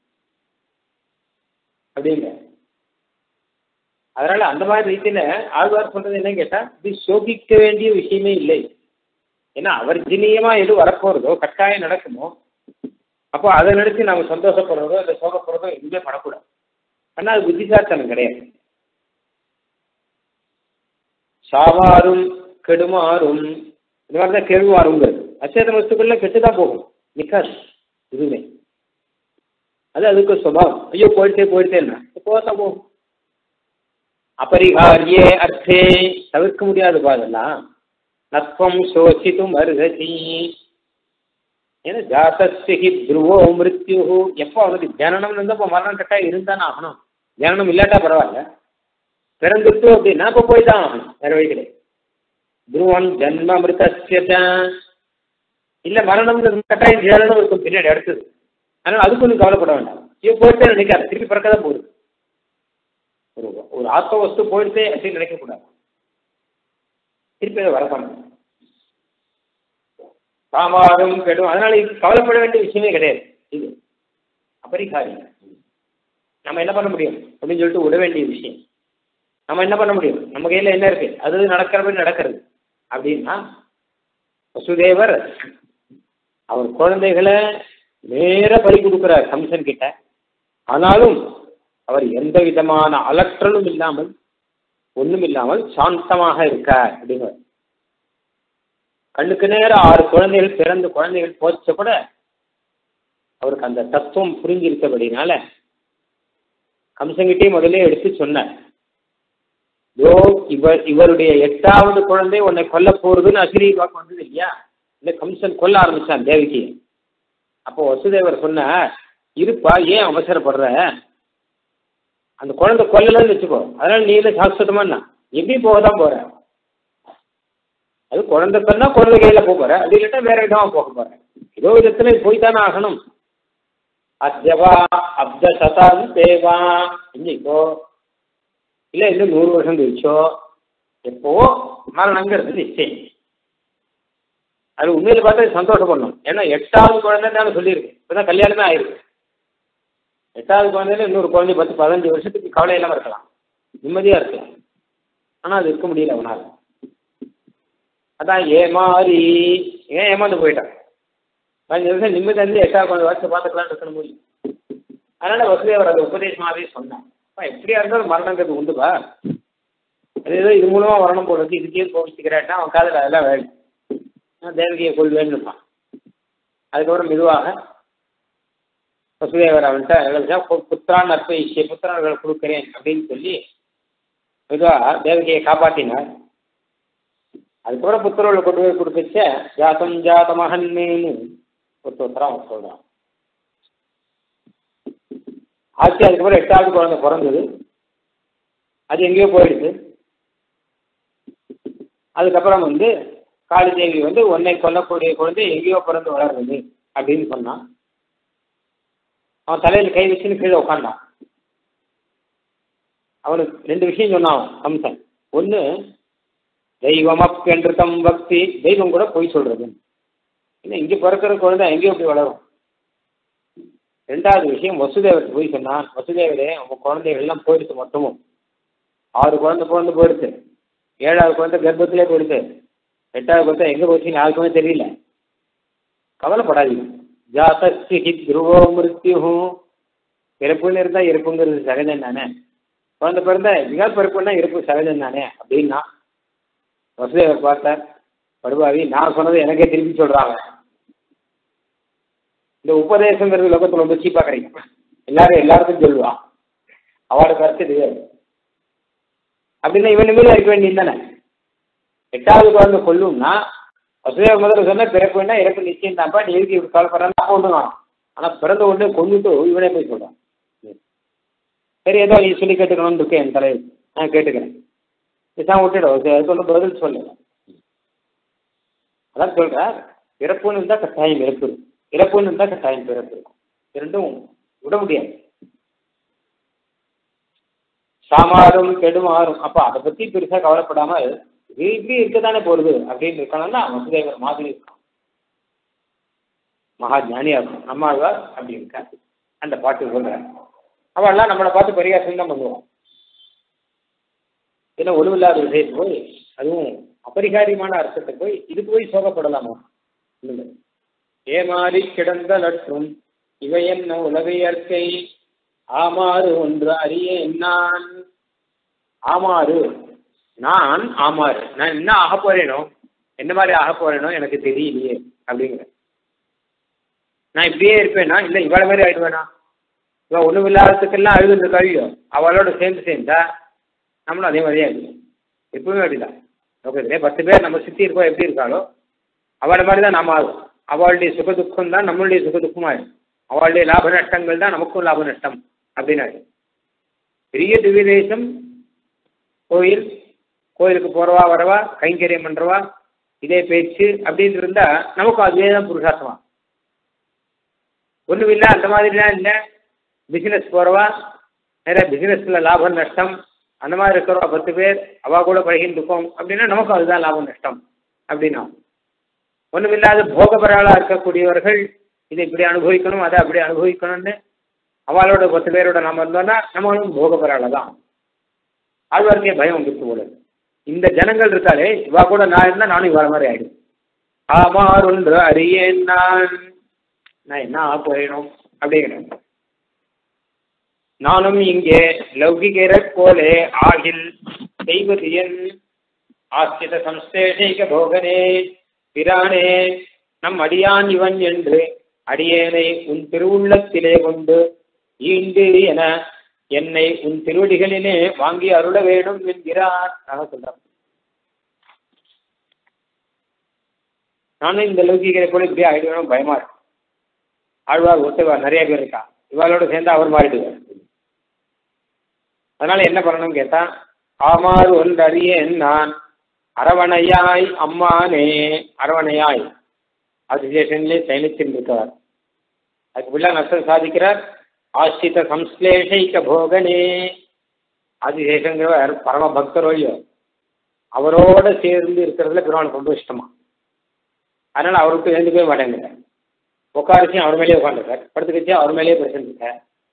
அப்படிங்க. அதனால அந்த மாதிரி ரீதியில ஆழ்வார் சொல்றது என்னன்னு கேட்டா, இது சோகிக்க வேண்டிய விஷயமே இல்லை. ஏன்னா அவர்ஜினியமா எது வரப்போறதோ கட்டாயம் நடக்குமோ, அப்போ அதை நினைச்சு நாம சந்தோஷப்படுறதோ இல்லை சோகப்படுறதோ எதுவுமே படக்கூடாது. ஆனா அது புத்திசாலித்தனம் கிடையாது. சாவாரும் கெடுமாறும், இந்த மாதிரிதான் கெடுவாருங்கிறது. அச்சேதன வஸ்துக்கள்ல கெட்டுதான் போகும், நிக்காது இதுவுமே. அது அதுக்கு சுபாவம். ஐயோ போயிட்டேன்னா போகத்தான் போகும். அபரிகாரியே அர்த்தே, தவிர்க்க முடியாது அதெல்லாம். நத்வம் சோசித்தும் அர்ஹசி, ஏன்னா ஜாதஸ்தி துருவோ மிருத்யு, எப்போ அவனுக்கு ஜனனம் இருந்தப்போ மரணம் கட்டாயம் இருந்தானே ஆகணும். ஜனனம் இல்லாட்டா பரவாயில்ல, பிறந்துட்டு அப்படின்னா இப்போ போய் தான் ஆகணும், வேற வழி கிடையாது. துருவம் ஜன்ம மிருதஸ்ய இல்லை மரணம் கட்டாயம் ஜனனம் இருக்கும் பின்னாடி அடுத்தது. அதனால் அதுக்கு ஒன்றும் கவலைப்பட வேண்டாம். இவ போயிட்டே நினைக்காது, திருப்பி பிறக்க தான் போகுது. ஒரு ஆத்ம வஸ்து போயிடுதே அப்படின்னு நினைக்கக்கூடாது, திருப்பி அதை வரப்பாங்க. சாமாரும் கெடும், அதனால இது கவலைப்பட வேண்டிய விஷயமே கிடையாது. இது அபரிகாரி. நம்ம என்ன பண்ண முடியும் அப்படின்னு சொல்லிட்டு விட வேண்டிய விஷயம். நம்ம என்ன பண்ண முடியும், நம்ம கையில் என்ன இருக்கு, அது நடக்கிறது நடக்கிறது. அப்படின்னா வசுதேவர் அவர் குழந்தைகளை நேர பறி கொடுக்கிறார் கம்சன் கிட்ட. ஆனாலும் அவர் எந்த விதமான அலற்றலும் இல்லாமல் ஒன்றும் இல்லாமல் சாந்தமாக இருக்கார் அப்படிங்கிற. கண்ணுக்கு நேரம் 6 குழந்தைகள் பிறந்து குழந்தைகள் போச்ச கூட அவருக்கு அந்த தத்துவம் புரிஞ்சிருக்கபடினால கம்சங்கிட்டே முதலே எடுத்து சொன்னார், இவருடைய 8வது குழந்தை உன்னை கொல்ல போறதுன்னு அசிரி வாக்கு வந்தது இல்லையா, இந்த கம்சன் கொல்ல ஆரம்பிச்சான் தேவகியை. அப்போ வசுதேவர் சொன்ன, இருப்பா ஏன் அவசரப்படுற, அந்த குழந்தை கொல்லலன்னு வச்சுக்கோ, அதனால நீ இல்லை சாஸ்வதமா எப்படி போகதான் போற, அது குழந்தை கண்ணா குழந்தை கையில போற, அது இல்லாட்டா வேற விதமா போக போற, ஏதோ விதத்துல போய்தானே ஆகணும். அத்யவா அப்த சதம் தேவா, இன்னைக்கோ இல்லை இன்னும் 100 வருஷம் கழிச்சோ எப்போ மரணங்கிறது நிச்சயம். அது உண்மையில பார்த்தா சந்தோஷப்படணும். ஏன்னா 8வது குழந்தை தானே சொல்லியிருக்கு, இப்பதான் கல்யாணமே ஆயிருக்கு. 8வது குழந்தையில இன்னொரு குழந்தை 10-15 வருஷத்துக்கு கவலை இல்லாம இருக்கலாம், நிம்மதியா இருக்கலாம். ஆனா அது இருக்க முடியல அவனால. அதான் ஏமாறி ஏன் ஏமாந்து போயிட்டான். 15 வருஷம் நிம்மதி வந்து 8வது குழந்தை வருஷம் பார்த்துக்கலான்னு இருக்கணும் முடியும். அதனால வசுதேவர் அந்த உபதேசமாவே சொன்னான், எப்படியா இருந்தாலும் மரணங்கிறது உண்டுப்பா, அது ஏதோ இது மூலமா வரணும் போல இருக்கு, இதுக்கே கோவிச்சுக்கிறாட்டா அவன் காதல் அதெல்லாம் வேலை, தேவகியை கொள்வேன்னு இருப்பான். அதுக்கப்புறம் மெதுவாக வசுதேவர் அவன்கிட்ட புத்திரான் அர்ப்பயிச்சு புத்திரர்களை கொடுக்குறேன் அப்படின்னு சொல்லி மெதுவாக தேவகியை காப்பாற்றினார். அதுக்கப்புறம் புத்திரர்களை கொண்டு போய் கொடுத்துச்ச ஜாத்தம் ஜாத மகன்மேனு ஒருத்தரம் அவன் சொல்றான். ஆச்சு. அதுக்கப்புறம் 8வது குழந்தை பிறந்தது, அது எங்கேயோ போயிடுது. அதுக்கப்புறம் காளிதேவி உன்னை கொல்லக்கூடிய குழந்தை எங்கேயோ பிறந்து வளர்றது அப்படின்னு சொன்னான். அவன் தலையில் கை வச்சுன்னு கீழே உட்காண்டான். அவனுக்கு 2 விஷயம் சொன்னான் கம்சன். ஒன்று, தெய்வம் என்று தம் பக்தி, தெய்வம் கூட பொய் சொல்றது, இன்னும் இங்கே பிறக்கிற குழந்தை எங்கேயோ போய் வளரும். 2வது விஷயம், வசுதேவருக்கு போய் சொன்னான், வசுதேவரே உங்கள் குழந்தைகள் எல்லாம் போயிடுச்சு, மொத்தமும் 6 குழந்தை பிறந்து போயிடுச்சு, 7வது குழந்தை கர்ப்பத்திலே போயிடுச்சு, 8வது குழந்தை எங்கே போச்சுன்னு யாருக்குமே தெரியல, கவலைப்படாதீங்க. ஜாதஸ்தி துருவோ மிருத்யு, பிறப்புன்னு இருந்தால் இறப்புங்கிறது சகஜம் தானே, குழந்தை பிறந்தா எங்கேயாவது பிறப்புன்னா இறப்பு சகஜம் தானே அப்படின்னா. வசுதேவர் பார்த்தார், படுவாவி நான் சொன்னது எனக்கே திருப்பி சொல்கிறாங்க. இந்த உபதேசங்கிறது லோகத்தில் ரொம்ப சீப்பாக கிடைக்கும், எல்லாருக்கும் சொல்லுவான், அவளோட கருத்து தெரியாது. அப்படின்னா இவன் நிம்மதியாக இருக்க வேண்டியது தானே. 8வது குழந்தை கொல்லும்னா வசுதேவர் முதல்ல சொன்ன பிறப்புன்னா இறப்பு நிச்சயம் தான்ப்பா, நீ எதுக்கு இப்படி கவலைப்படுறான்னா அப்போ ஒன்று காணும். ஆனால் பிறந்த உடனே கொண்டுட்டு இவனே போய் சொல்கிறான். சரி ஏதோ நீ சொல்லி கேட்டுக்கணும்னு இருக்கேன் என் தலையில், நான் கேட்டுக்கிறேன், இதான் விட்டுடும் சொல்ல பதில் சொல்லு. அதான் சொல்கிறார், பிறப்புன்னு இருந்தால் கட்டாயம் இறப்பு இருக்கும், இறப்புன்னு இருந்தால் கட்டாயம் பிறப்பு இருக்கும், 2ம் விட முடியாது. சாமாரும் கெடுமாறும். அப்போ அதை பற்றி பெருசாக கவலைப்படாமல் இப்படி இருக்கத்தானே போடுது அப்படின்னு இருக்கணும்னா வசுதேவர் மாதிரி இருக்கும், மகா ஞானியாக இருக்கும். நம்மாழ்வார் அப்படி இருக்கா. அந்த பாட்டு சொல்கிறார். அவள்லாம் நம்மளை பார்த்து பரிகாசம் தான் பண்ணுவோம். ஏன்னா ஒழுவில்லாத விஷயத்து போய், அதுவும் அபரிகாரியமான அர்த்தத்தை போய் இதுக்கு போய் சோகப்படலாமா? ஏமாறி கிடந்த லற்றும் இவை என்ன உலகையற்கை ஆமாறு ஒன்று அறிய நான். ஆமாறு நான், ஆமாறு நான் என்ன ஆக போறேனோ, என்ன மாதிரி ஆக போறேனோ எனக்கு தெரியலையே அப்படிங்கிற. நான் இப்படியே இருப்பேனா, இல்லை இவ்வளோ மாதிரி ஆயிடுவேனா? இவன் ஒன்றும் இல்லாததுக்கெல்லாம் அழுது கழியோ, அவளோட சேர்ந்தா நம்மளும் அதே மாதிரியே இருக்கும். எப்பவுமே அப்படிதான். ஓகே, 10 பேர் நம்ம சுற்றி இருக்கோம், எப்படி இருக்காளோ அவளை மாதிரி தான் நாம் ஆகும். அவளுடைய சுக துக்கம் தான் நம்மளுடைய சுக துக்கமாயிடும். அவளுடைய லாப நஷ்டங்கள் தான் நமக்கும் லாப நஷ்டம் அப்படின்னு ஆயிடும். பெரிய திவ்ய தேசம், கோயில், கோயிலுக்கு போறவா வரவா, கைங்கரியம் பண்றவா, இதே பேச்சு அப்படின்னு இருந்தா நமக்கும் அதுவே தான் புருஷார்த்தமா. ஒன்றும் இல்லை, அந்த மாதிரிலாம் இல்லை. பிசினஸ் போறவா, நிறைய பிசினஸ்ல லாபம் நஷ்டம் அந்த மாதிரி இருக்கிறவா 10 பேர் அவ கூட பழகின்னு இருக்கோம் அப்படின்னா நமக்கும் அதுதான் லாபம் நஷ்டம் அப்படின்னா. ஒன்றுமில்லாத போகபராளா இருக்கக்கூடியவர்கள் இதை இப்படி அனுபவிக்கணும், அதை அப்படி அனுபவிக்கணும்னு அவளோட 10 பேரோட நம்ம இருந்தோம்னா நம்மளும் போகபராள தான். ஆழ்வாருக்கே பயம் வந்துட்டு போல. இந்த ஜனங்கள் இருக்காளே, இவா கூட நான் இருந்தா நானும் இவர மாதிரி ஆயிடும். ஆமார் ஒன்று அறியேன் நான் என்ன போயிடும் அப்படிங்கிறேன். நானும் இங்கே லௌகிகர் போலே ஆகில் செய்வது என் ஆஸ்தித சம்ஸ்தேஷைக போகனே பிரானே நம் அடியான் இவன் என்று அடியேனை உன் திருவுள்ளத்திலே கொண்டு ஈண்டு என என்னை உன் திருவடிகளிலே வாங்கி அருள வேண்டும் என்கிறார். சொல்றார், நானும் இந்த லௌகிகரை போல இப்படியே ஆயிடுவேன் பயமா இருக்கு. ஆழ்வார் ஒருத்தர் நிறைய பேர் இருக்கா, இவாளோட சேர்ந்து அவர் மாறிடுவார். அதனால என்ன பண்ணணும் கேட்டா, ஆமாறு ஒன்று அறியேன் நான் அரவணையாய் அம்மானே. அரவணையாய் ஆதிசேஷன்லே சயனித்திருக்கிறார். அதுக்கு பிள்ளை நஷ்டம் சாதிக்கிறார். ஆசிரித சம்ஸ்லேஷைக்க போகனே. ஆதிசேஷங்கிறவர் பரம பக்தரோயோ, அவரோட சேர்ந்து இருக்கிறதுல பெருமாளுக்கு ரொம்ப இஷ்டமா. அதனால அவர் விட்டு எழுந்து போய் மாட்டேங்கிறார். உட்காரச்சியும் அவர் மேலேயே உட்காந்துருக்கார், படுத்துக்கச்சியும் அவர் மேலேயே பிரச்சனை.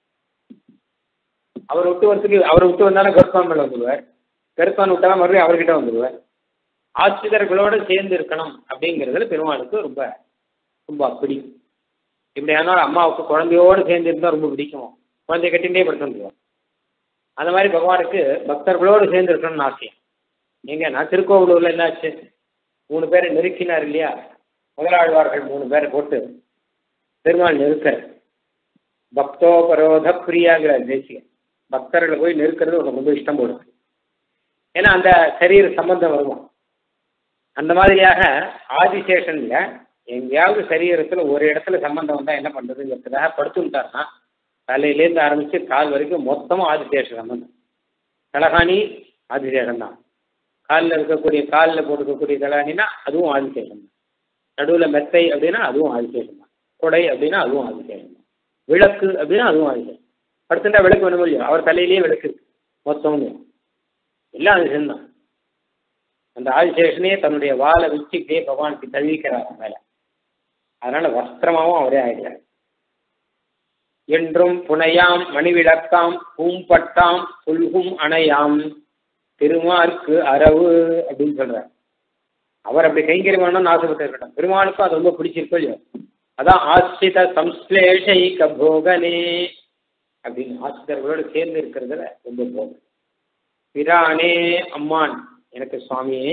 அவர் விட்டு வரத்துக்கு, அவரை விட்டு வந்தாலும் கருத்வான் மேலே வந்துடுவார், கருத்வான் விட்டாலும் மறுபடியும் அவர்கிட்ட வந்துடுவார். ஆசிரியர்களோடு சேர்ந்து இருக்கணும் அப்படிங்கிறதுல பெருமாளுக்கு ரொம்ப ரொம்ப பிடிக்கும். இப்படி ஆனால் அம்மாவுக்கு குழந்தையோடு சேர்ந்து இருந்தால் ரொம்ப பிடிக்கும், குழந்தைய கட்டிகிட்டே படுத்த முடியும். அந்த மாதிரி பகவானுக்கு பக்தர்களோடு சேர்ந்து இருக்கணும்னு ஆசையம். எங்க நான் திருக்கோவிலூரில் என்னாச்சு, 3 பேரை நெருக்கினார் இல்லையா, முதலாழ்வார்கள் 3 பேரை போட்டு பெருமாள் நெருக்கிற பக்தோபரோத பிரியாங்கிற தேசியம். பக்தர்களை போய் நெருக்கிறது உனக்கு ரொம்ப இஷ்டம் போடுது, ஏன்னா அந்த சரீர சம்பந்தம் வருவோம். அந்த மாதிரியாக ஆதிசேஷன்ல எங்கேயாவது சரீரத்தில் ஒரு இடத்துல சம்பந்தம் வந்தால் என்ன பண்ணுறதுங்கிறதுக்காக படுத்துட்டாருன்னா தலையிலேருந்து ஆரம்பித்து கால் வரைக்கும் மொத்தமும் ஆதிசேஷ சம்பந்தம். தலகாணி ஆதிசேஷன் தான், காலில் இருக்கக்கூடிய காலில் போட்டுக்கக்கூடிய தலகாணினா அதுவும் ஆதிசேஷன் தான், நடுவில் மெத்தை அப்படின்னா அதுவும் ஆதிசேஷன் தான், கொடை அப்படின்னா அதுவும் ஆதிசேஷன் தான், விளக்கு அப்படின்னா அதுவும் ஆதிசேஷன். படுத்துட்டா விளக்கு வேணும் இல்லையோ, அவர் தலையிலேயே விளக்கு மொத்தமும் எல்லாம் ஆதிசேஷன் தான். அந்த ஆதிசேஷனே தன்னுடைய வாழை வச்சுக்கிட்டே பகவானுக்கு தழுவிக்கிறார் மேலே. அதனால வஸ்திரமாவும் அவரே ஆயிடுறார். என்றும் புனையாம் மணிவிளக்காம் பூம்பட்டாம் புல்கும் அணையாம் திருமார்க்கு அரவு அப்படின்னு சொல்றார். அவர் அப்படி கைங்கரியமானு ஆசைப்பட்டு இருக்கட்டும், பெருமாளுக்கும் அது ரொம்ப பிடிச்சிருக்கோ இல்லையோ. அதான் ஆசிரித சம்ஸ்லேஷைக போகனே அப்படின்னு ஆசிரியர்களோடு சேர்ந்து இருக்கிறதுல ரொம்ப போகும். பிரானே அம்மான் எனக்கு சுவாமியே,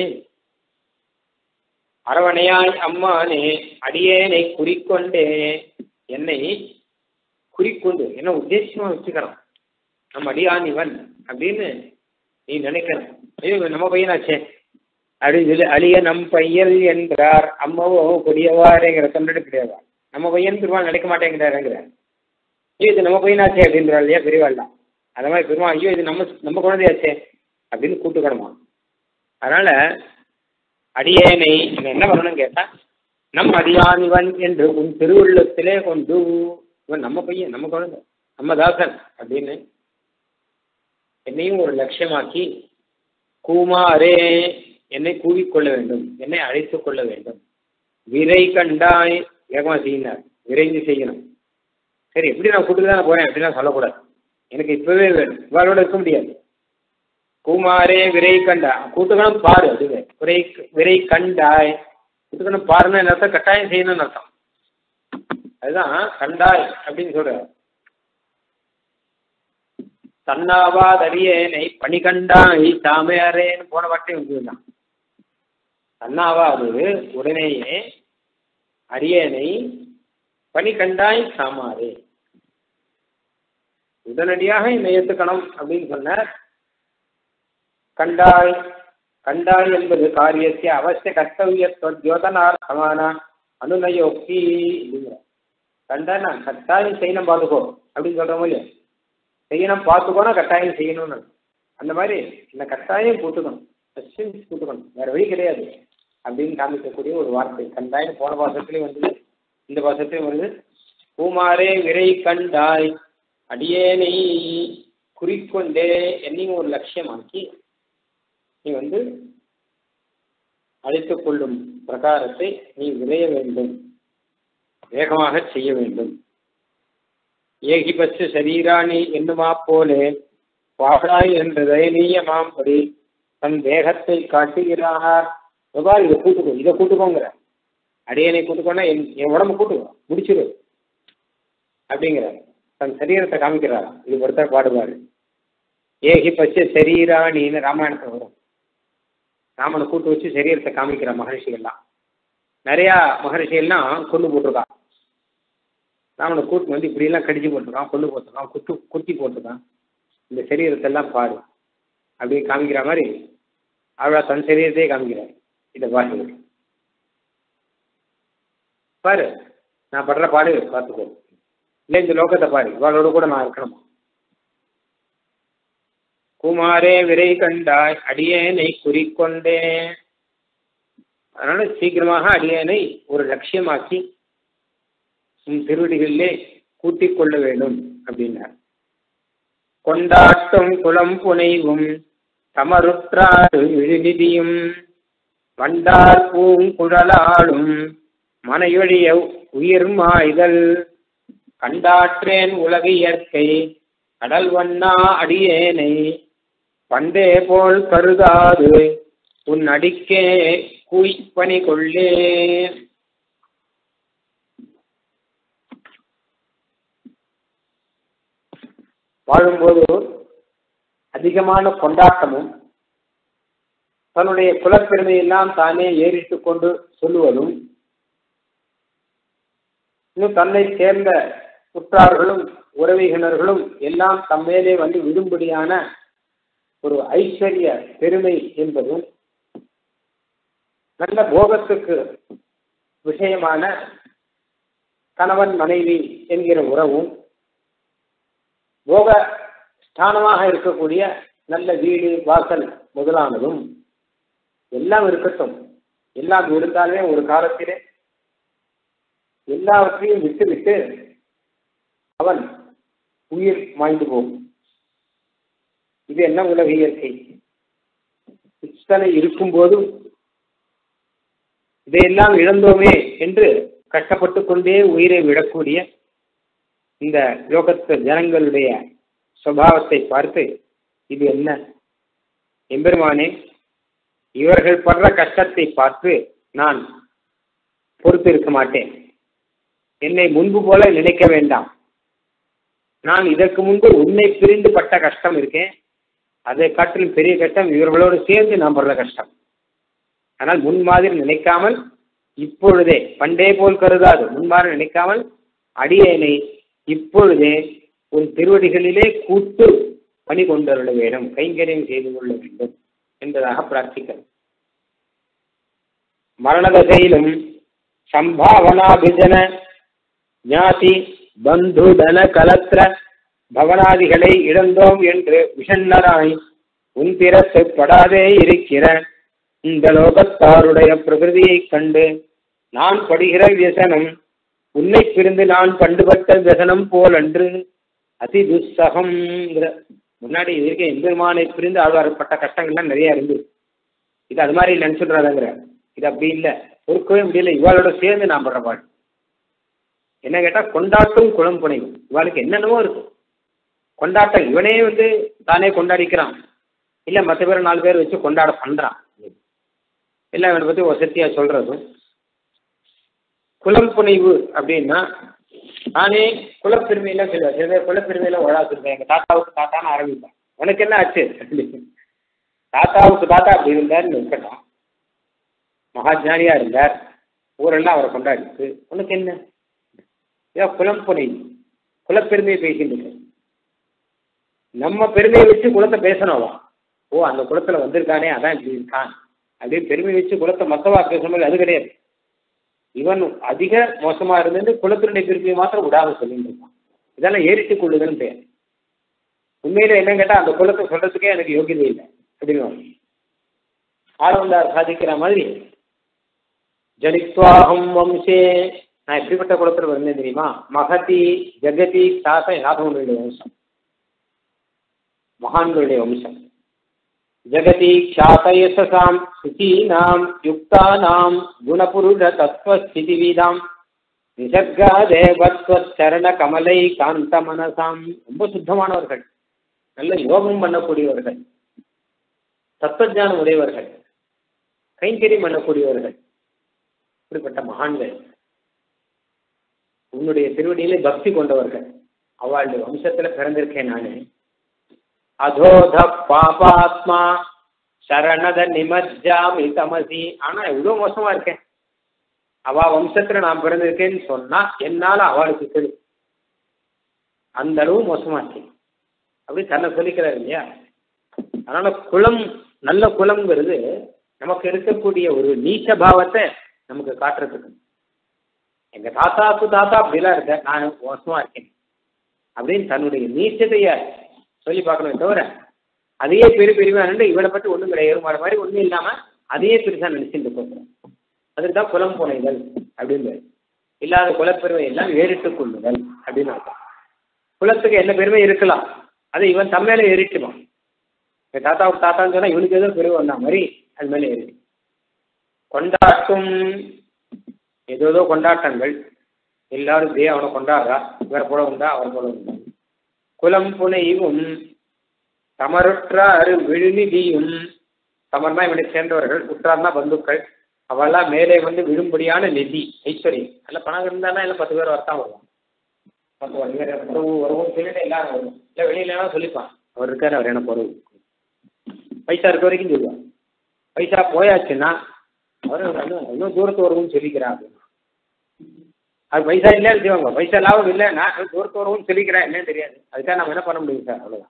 அரவணையாய் அம்மானே அடியேனை குறிக்கொண்டே, என்னை குறிக்கொண்டு என்ன உத்தேசமா வச்சுக்கிறான், நம்ம அடியான் இவன் அப்படின்னு நீ நினைக்கிறேன். ஐயோ நம்ம பையனாச்சே அப்படின்னு சொல்லி அழிய நம் பையல் என்றார். அம்மாவோ கொடியவாரேங்கிற தொண்டடு கிடையாது, நம்ம பையன் பெருமாள் நினைக்க மாட்டேங்கிறாருங்கிறார். ஐயோ இது நம்ம பையனாச்சே அப்படின்றாள் இல்லையா பெரியவாள்லாம். அது மாதிரி பெருமாள் ஐயோ இது நம்ம குழந்தையாச்சே அப்படின்னு கூட்டுக்கணுமா. அதனால அடியேனை என்ன பண்ணணும்னு கேட்டா, நம் அடியான் இவன் என்று உன் திருவுள்ளத்திலே கொண்டு, இவன் நம்ம பையன், நம்ம குழந்தை, நம்ம தாசன் அப்படின்னு என்னையும் ஒரு லட்சியமாக்கி கூமாரே என்னை கூவிக்கொள்ள வேண்டும், என்னை அழைத்துக் கொள்ள வேண்டும். விரை கண்டாய் வேகமா செய்யினார், விரைந்து செய்யணும். சரி எப்படி நான் கூட்டுக்கு தானே போறேன் அப்படிலாம் சொல்லக்கூடாது, எனக்கு இப்பவே வேணும், இவளோட இருக்க முடியாது. கூமாரே விரை கண்டா, கூட்டுக்கணும் பாரு, அதுவே விரை கண்டாய், கூட்டுக்கணும் பாருன்னு என்ன அர்த்தம், கட்டாயம் செய்யணும்னு அர்த்தம். அதுதான் கண்டாய் அப்படின்னு சொல்ற. தன்னாவாத் அடியேனை பணி கண்டாய் தாமையாரேன்னு போன வார்த்தை வந்துதான். தன்னாவாது உடனேயே அடியேனை பணி கண்டாய் சாமாரே, உடனடியாக என்னை ஏற்றுக்கணும் அப்படின்னு சொன்னார். கண்டாய் கண்டாய் என்பது காரியத்தை அவசிய கர்த்தவியோதனார் சமான அனுநயோக்தி அப்படிங்கிற. கண்டா நான் கட்டாயம் செய்யணும் பார்த்துக்கோ அப்படின்னு சொல்கிறோமோ இல்லையா. செய்யணும் பார்த்துக்கோனா கட்டாயம் செய்யணும்னு அந்த மாதிரி இந்த கட்டாயம் கூட்டுக்கணும், கூட்டுக்கணும், வேற வழி கிடையாது அப்படின்னு காமிக்கக்கூடிய ஒரு வார்த்தை. கண்டாயம் போன பாசத்துலேயும் வந்தது, இந்த பாசத்துலேயும் வருது. பூமாரே விரை கண்டாய் அடியேனை குறிக்கொண்டே என்னையும் ஒரு லட்சியமாக்கி நீ அழைத்துக் கொள்ளும் பிரகாரத்தை நீ விளைய வேண்டும், வேகமாக செய்ய வேண்டும். ஏகி பச்சு சரீராணி என்னுமா போலே பாடாய் என்ற தயனீயமாம்படி தன் வேகத்தை காட்டுகிறார். எவ்வாறு இதை கூட்டுக்கோ, இதை கூட்டுக்கோங்கிற, அடியனை கூட்டுக்கோன்னா என் உடம்பு கூட்டுக்கோ, முடிச்சிடு அப்படிங்கிறார். தன் சரீரத்தை காமிக்கிறார். இது ஒருத்தர் பாடுவார். ஏகி பச்சு சரீராணின்னு ராமாயணத்தில் வரும். ராமனை கூட்டு வச்சு சரீரத்தை காமிக்கிற மகர்ஷிகள்லாம் நிறையா மகர்ஷிகள்லாம் கொண்டு போட்டிருக்கான். ராமனை கூட்டு இப்படிலாம் கடிச்சு போட்டிருக்கான், கொண்டு போட்டிருக்கான், குத்தி போட்டிருக்கான். இந்த சரீரத்தை எல்லாம் பாரு அப்படின்னு காமிக்கிற மாதிரி அவளா தன் சரீரத்தையே காமிக்கிறார். இதை பாரு, பாரு நான் படுற பாடு பார்த்துக்கோ, இல்லை இந்த லோகத்தை பாரு, இவாளோட கூட நான் இருக்கணுமா. குமாரே விரை கண்டாய் அடியேனை குறிக்கொண்டேன். அதனால சீக்கிரமாக அடியேனை ஒரு லட்சியமாக்கி உன் திருவடிகளிலே கூட்டிக் கொள்ள வேண்டும் அப்படின்னார். கொண்டாட்டும் குளம் புனைவும் தமருற்றாறு விழுநிதியும் வண்டார் பூங்குழலாளும் மனையொழிய உயிர் மாய்தல் கண்டாற்றேன் உலக இயற்கை கடல் வண்ணா அடியேனை பண்டே போல் கருதாது உன் அடிக்கே கூய்ப்பணி கொள்ளே. வாழும்போது அதிகமான கொண்டாட்டமும் தன்னுடைய குலப்பெருமையெல்லாம் தானே ஏறிட்டு கொண்டு சொல்லுவதும், இன்னும் தன்னை சேர்ந்த உற்றார்களும் உறவினர்களும் எல்லாம் தம்மேலே விடும்படியான ஒரு ஐஸ்வர்ய பெருமை என்பதும், நல்ல போகத்துக்கு விஷயமான கணவன் மனைவி என்கிற உறவும், போக ஸ்தானமாக இருக்கக்கூடிய நல்ல வீடு வாசல் முதலானதும் எல்லாம் இருக்கட்டும். எல்லாம் இருந்தாலுமே ஒரு காலத்திலே எல்லாவற்றையும் விட்டு விட்டு அவன் உயிர் மாய்ந்து போகும். இது என்ன உலக இயற்கை? இத்தனை இருக்கும்போது இதையெல்லாம் இழந்தோமே என்று கஷ்டப்பட்டு கொண்டே உயிரை விடக்கூடிய இந்த லோகத்து ஜனங்களுடைய சுபாவத்தை பார்த்து இது என்ன எம்பெருமானே, இவர்கள் படுற கஷ்டத்தை பார்த்து நான் பொறுத்து இருக்க மாட்டேன், என்னை முன்பு போல நினைக்க வேண்டாம். நான் இதற்கு முன்பு உன்னை பிரிந்து பட்ட கஷ்டம் இருக்கேன், அதை காட்டிலும் பெரிய கஷ்டம் இவர்களோடு சேர்ந்து நான் படுற கஷ்டம். ஆனால் முன் மாதிரி நினைக்காமல் இப்பொழுதே, பண்டே போல் கருதாது, முன்மாறு நினைக்காமல் அடியேனை இப்பொழுதே உன் திருவடிகளிலே கூட்டு பணி கொண்டருள வேண்டும், கைங்கரியம் செய்து கொள்ள வேண்டும் என்பதாக பிரார்த்திக்கிறது. மரணதசையிலும் சம்பாவனாபிஜன ஞாதி பந்து தன கலத்திர பவனாதிகளை இழந்தோம் என்று விஷண்ணராய் உன் திறத்து படாதே இருக்கிற இந்த லோகத்தாருடைய பிரகிருதியை கண்டு நான் படுகிற வியசனம் உன்னை பிரிந்து நான் பண்டுபட்ட வியசனம் போல் அன்று அதி துஸ்ஸகம். முன்னாடி இருக்க எம்பெருமானை பிரிந்து ஆழ்வார்பட்ட கஷ்டங்கள்லாம் நிறைய இருந்து, இது அது மாதிரி நினைச்சுடுறாதாங்கிற. இது அப்படி இல்லை, பொறுக்கவே முடியல. இவாளோட சேர்ந்து நான் படுற பாடு என்ன கேட்டால் கொண்டாட்டும் குளம் புனையும். இவாளுக்கு என்னென்னவோ இருக்கும் கொண்டாட்டம். இவனே தானே கொண்டாடிக்கிறான், இல்லை மற்ற பேர் 4 பேர் வச்சு கொண்டாட பண்ணுறான். எல்லாம் இவனை பற்றி வசதியாக சொல்கிறதும். குளம் புனைவு அப்படின்னா நானே குலப்பெருமையெல்லாம் சொல்லுவேன். சில பேர் குலப்பெருமையெல்லாம் உழாத்துருக்கேன். எங்கள் தாத்தாவுக்கு தாத்தான்னு ஆரம்பிப்பேன். உனக்கு என்ன ஆச்சு? தாத்தாவுக்கு தாத்தா அப்படி இருந்தார்னு இருக்கட்டும், மகாஜானியாக இருந்தார், ஊரெல்லாம் அவரை கொண்டாடிச்சு, உனக்கு என்ன? ஏன் குலம் புனைவு, குலப்பெருமையை பேசிட்டு நம்ம பெருமையை வச்சு குலத்தை பேசணும்வா? ஓ அந்த குலத்தில் வந்திருக்கானே அதான் இப்படி இருக்கான் அப்படின்னு பெருமையை வச்சு குலத்தை மொத்தவா பேசணும், அது கிடையாது. இவன் அதிக மோசமாக இருந்தது குலத்தினுடைய பெருமையை மாத்திரம் விடாம சொல்லிட்டு இருக்கான். இதெல்லாம் ஏறிட்டு கொள்ளுதல் பேர். உண்மையில என்ன கேட்டா அந்த குலத்தை சொல்றதுக்கே எனக்கு யோகியதை இல்லை அப்படின்னு ஆளவந்தார் சாதிக்கிற மாதிரி ஜனித்வாஹம் வம்சே, நான் எப்படிப்பட்ட குலத்தில் வந்தேன் தெரியுமா? மகதி ஜெகதி சாச யாதவனுடைய வம்சம், மகான்களுடைய வம்சம். ஜெகதி க்ஷாதயசாம் சுகீனாம் யுக்தானாம் குணபுருஷ தத்துவஸ்திதிவிதாம் நிசர்கா தேவத்வச்சரண கமலை காந்த மனசாம். ரொம்ப சுத்தமானவர்கள், நல்ல யோகம் பண்ணக்கூடியவர்கள், தத்துவஞானம் உடையவர்கள், கைங்கரியம் பண்ணக்கூடியவர்கள். இப்படிப்பட்ட மகான்கள் உன்னுடைய திருவடியிலே பக்தி கொண்டவர்கள், அவளுடைய வம்சத்துல பிறந்திருக்கேன் நானு. அதோத பாபாத்மா சரணத நிமஜ்ஜாமி தமசி. ஆனா எவ்வளவு மோசமா இருக்கேன், அவ வம்சத்துல நான் பிறந்திருக்கேன்னு சொன்னா என்னால அவளுக்கு கெடு, அந்த அளவு மோசமா இருக்கேன் அப்படி தன்னை சொல்லிக்கிறார் இல்லையா? அதனால குலம், நல்ல குலம்ங்கிறது நமக்கு இருக்கக்கூடிய ஒரு நீச்ச பாவத்தை நமக்கு காட்டுறதுக்கு. எங்க தாத்தாக்கு தாத்தா அப்படிலாம் இருக்க, நான் மோசமா இருக்கேன் அப்படின்னு தன்னுடைய நீச்சத்தைய சொல்லி பார்க்கணுமே தவிர அதையே பெருமையா நின்று இவனை பற்றி ஒன்றும் கிடையாது ஏறுமாற மாதிரி ஒன்றும் இல்லாம அதையே பெருசா நினைச்சுட்டு போகிறோம். அதுக்கு தான் குலம் புனைதல் அப்படின்னு. இல்லாத குலப்பெருமை எல்லாம் ஏறிட்டுக் கொள்ளுதல் அப்படின்னு அர்த்தம். குலத்துக்கு என்ன பெருமை இருக்கலாம், அதை இவன் தம்மேல ஏறிட்டுவான். தாத்தாவுக்கு தாத்தான்னு சொன்னா இவனுக்கு ஏதோ பெருமை வந்தா மாதிரி அது மேலே ஏறிட்டு கொண்டாட்டும். ஏதோ கொண்டாட்டங்கள், எல்லாரும் தே அவனை கொண்டாடுறா, இவரை போல உண்டா அவர் போல உண்டா. குலம் புனையும் தமருற்றார் விழுநிதியும். தமர்னா இவனை சேர்ந்தவர்கள், உற்றார்னா பந்துக்கள், அவெல்லாம் மேலே வந்து விழும்படியான நிதி ஐஸ்வர்யம். நல்ல பணம் இருந்தாலும் எல்லாம் 10 பேர் வரத்தான் வருவான். 10 வருவோம் சொல்லிட்டு எல்லாரும் வருவோம். இல்லை வெளியில சொல்லிப்பான் அவர் இருக்காரு, அவர் என்ன பொருள் பைசா இருக்க வரைக்கும் சொல்லுவான். பைசா போயாச்சுன்னா அவர் இன்னும் தூரத்து வருவோம்னு சொல்லிக்கிறான். அது பைசா இல்லைன்னு செய்வாங்க, பைசா லாபம் இல்லை, நான் தூரத்து வருவோம்னு சொல்லிக்கிறேன், என்னன்னு தெரியாது. அதுக்காக நம்ம என்ன பண்ண முடியும் சார், அவ்வளோதான்.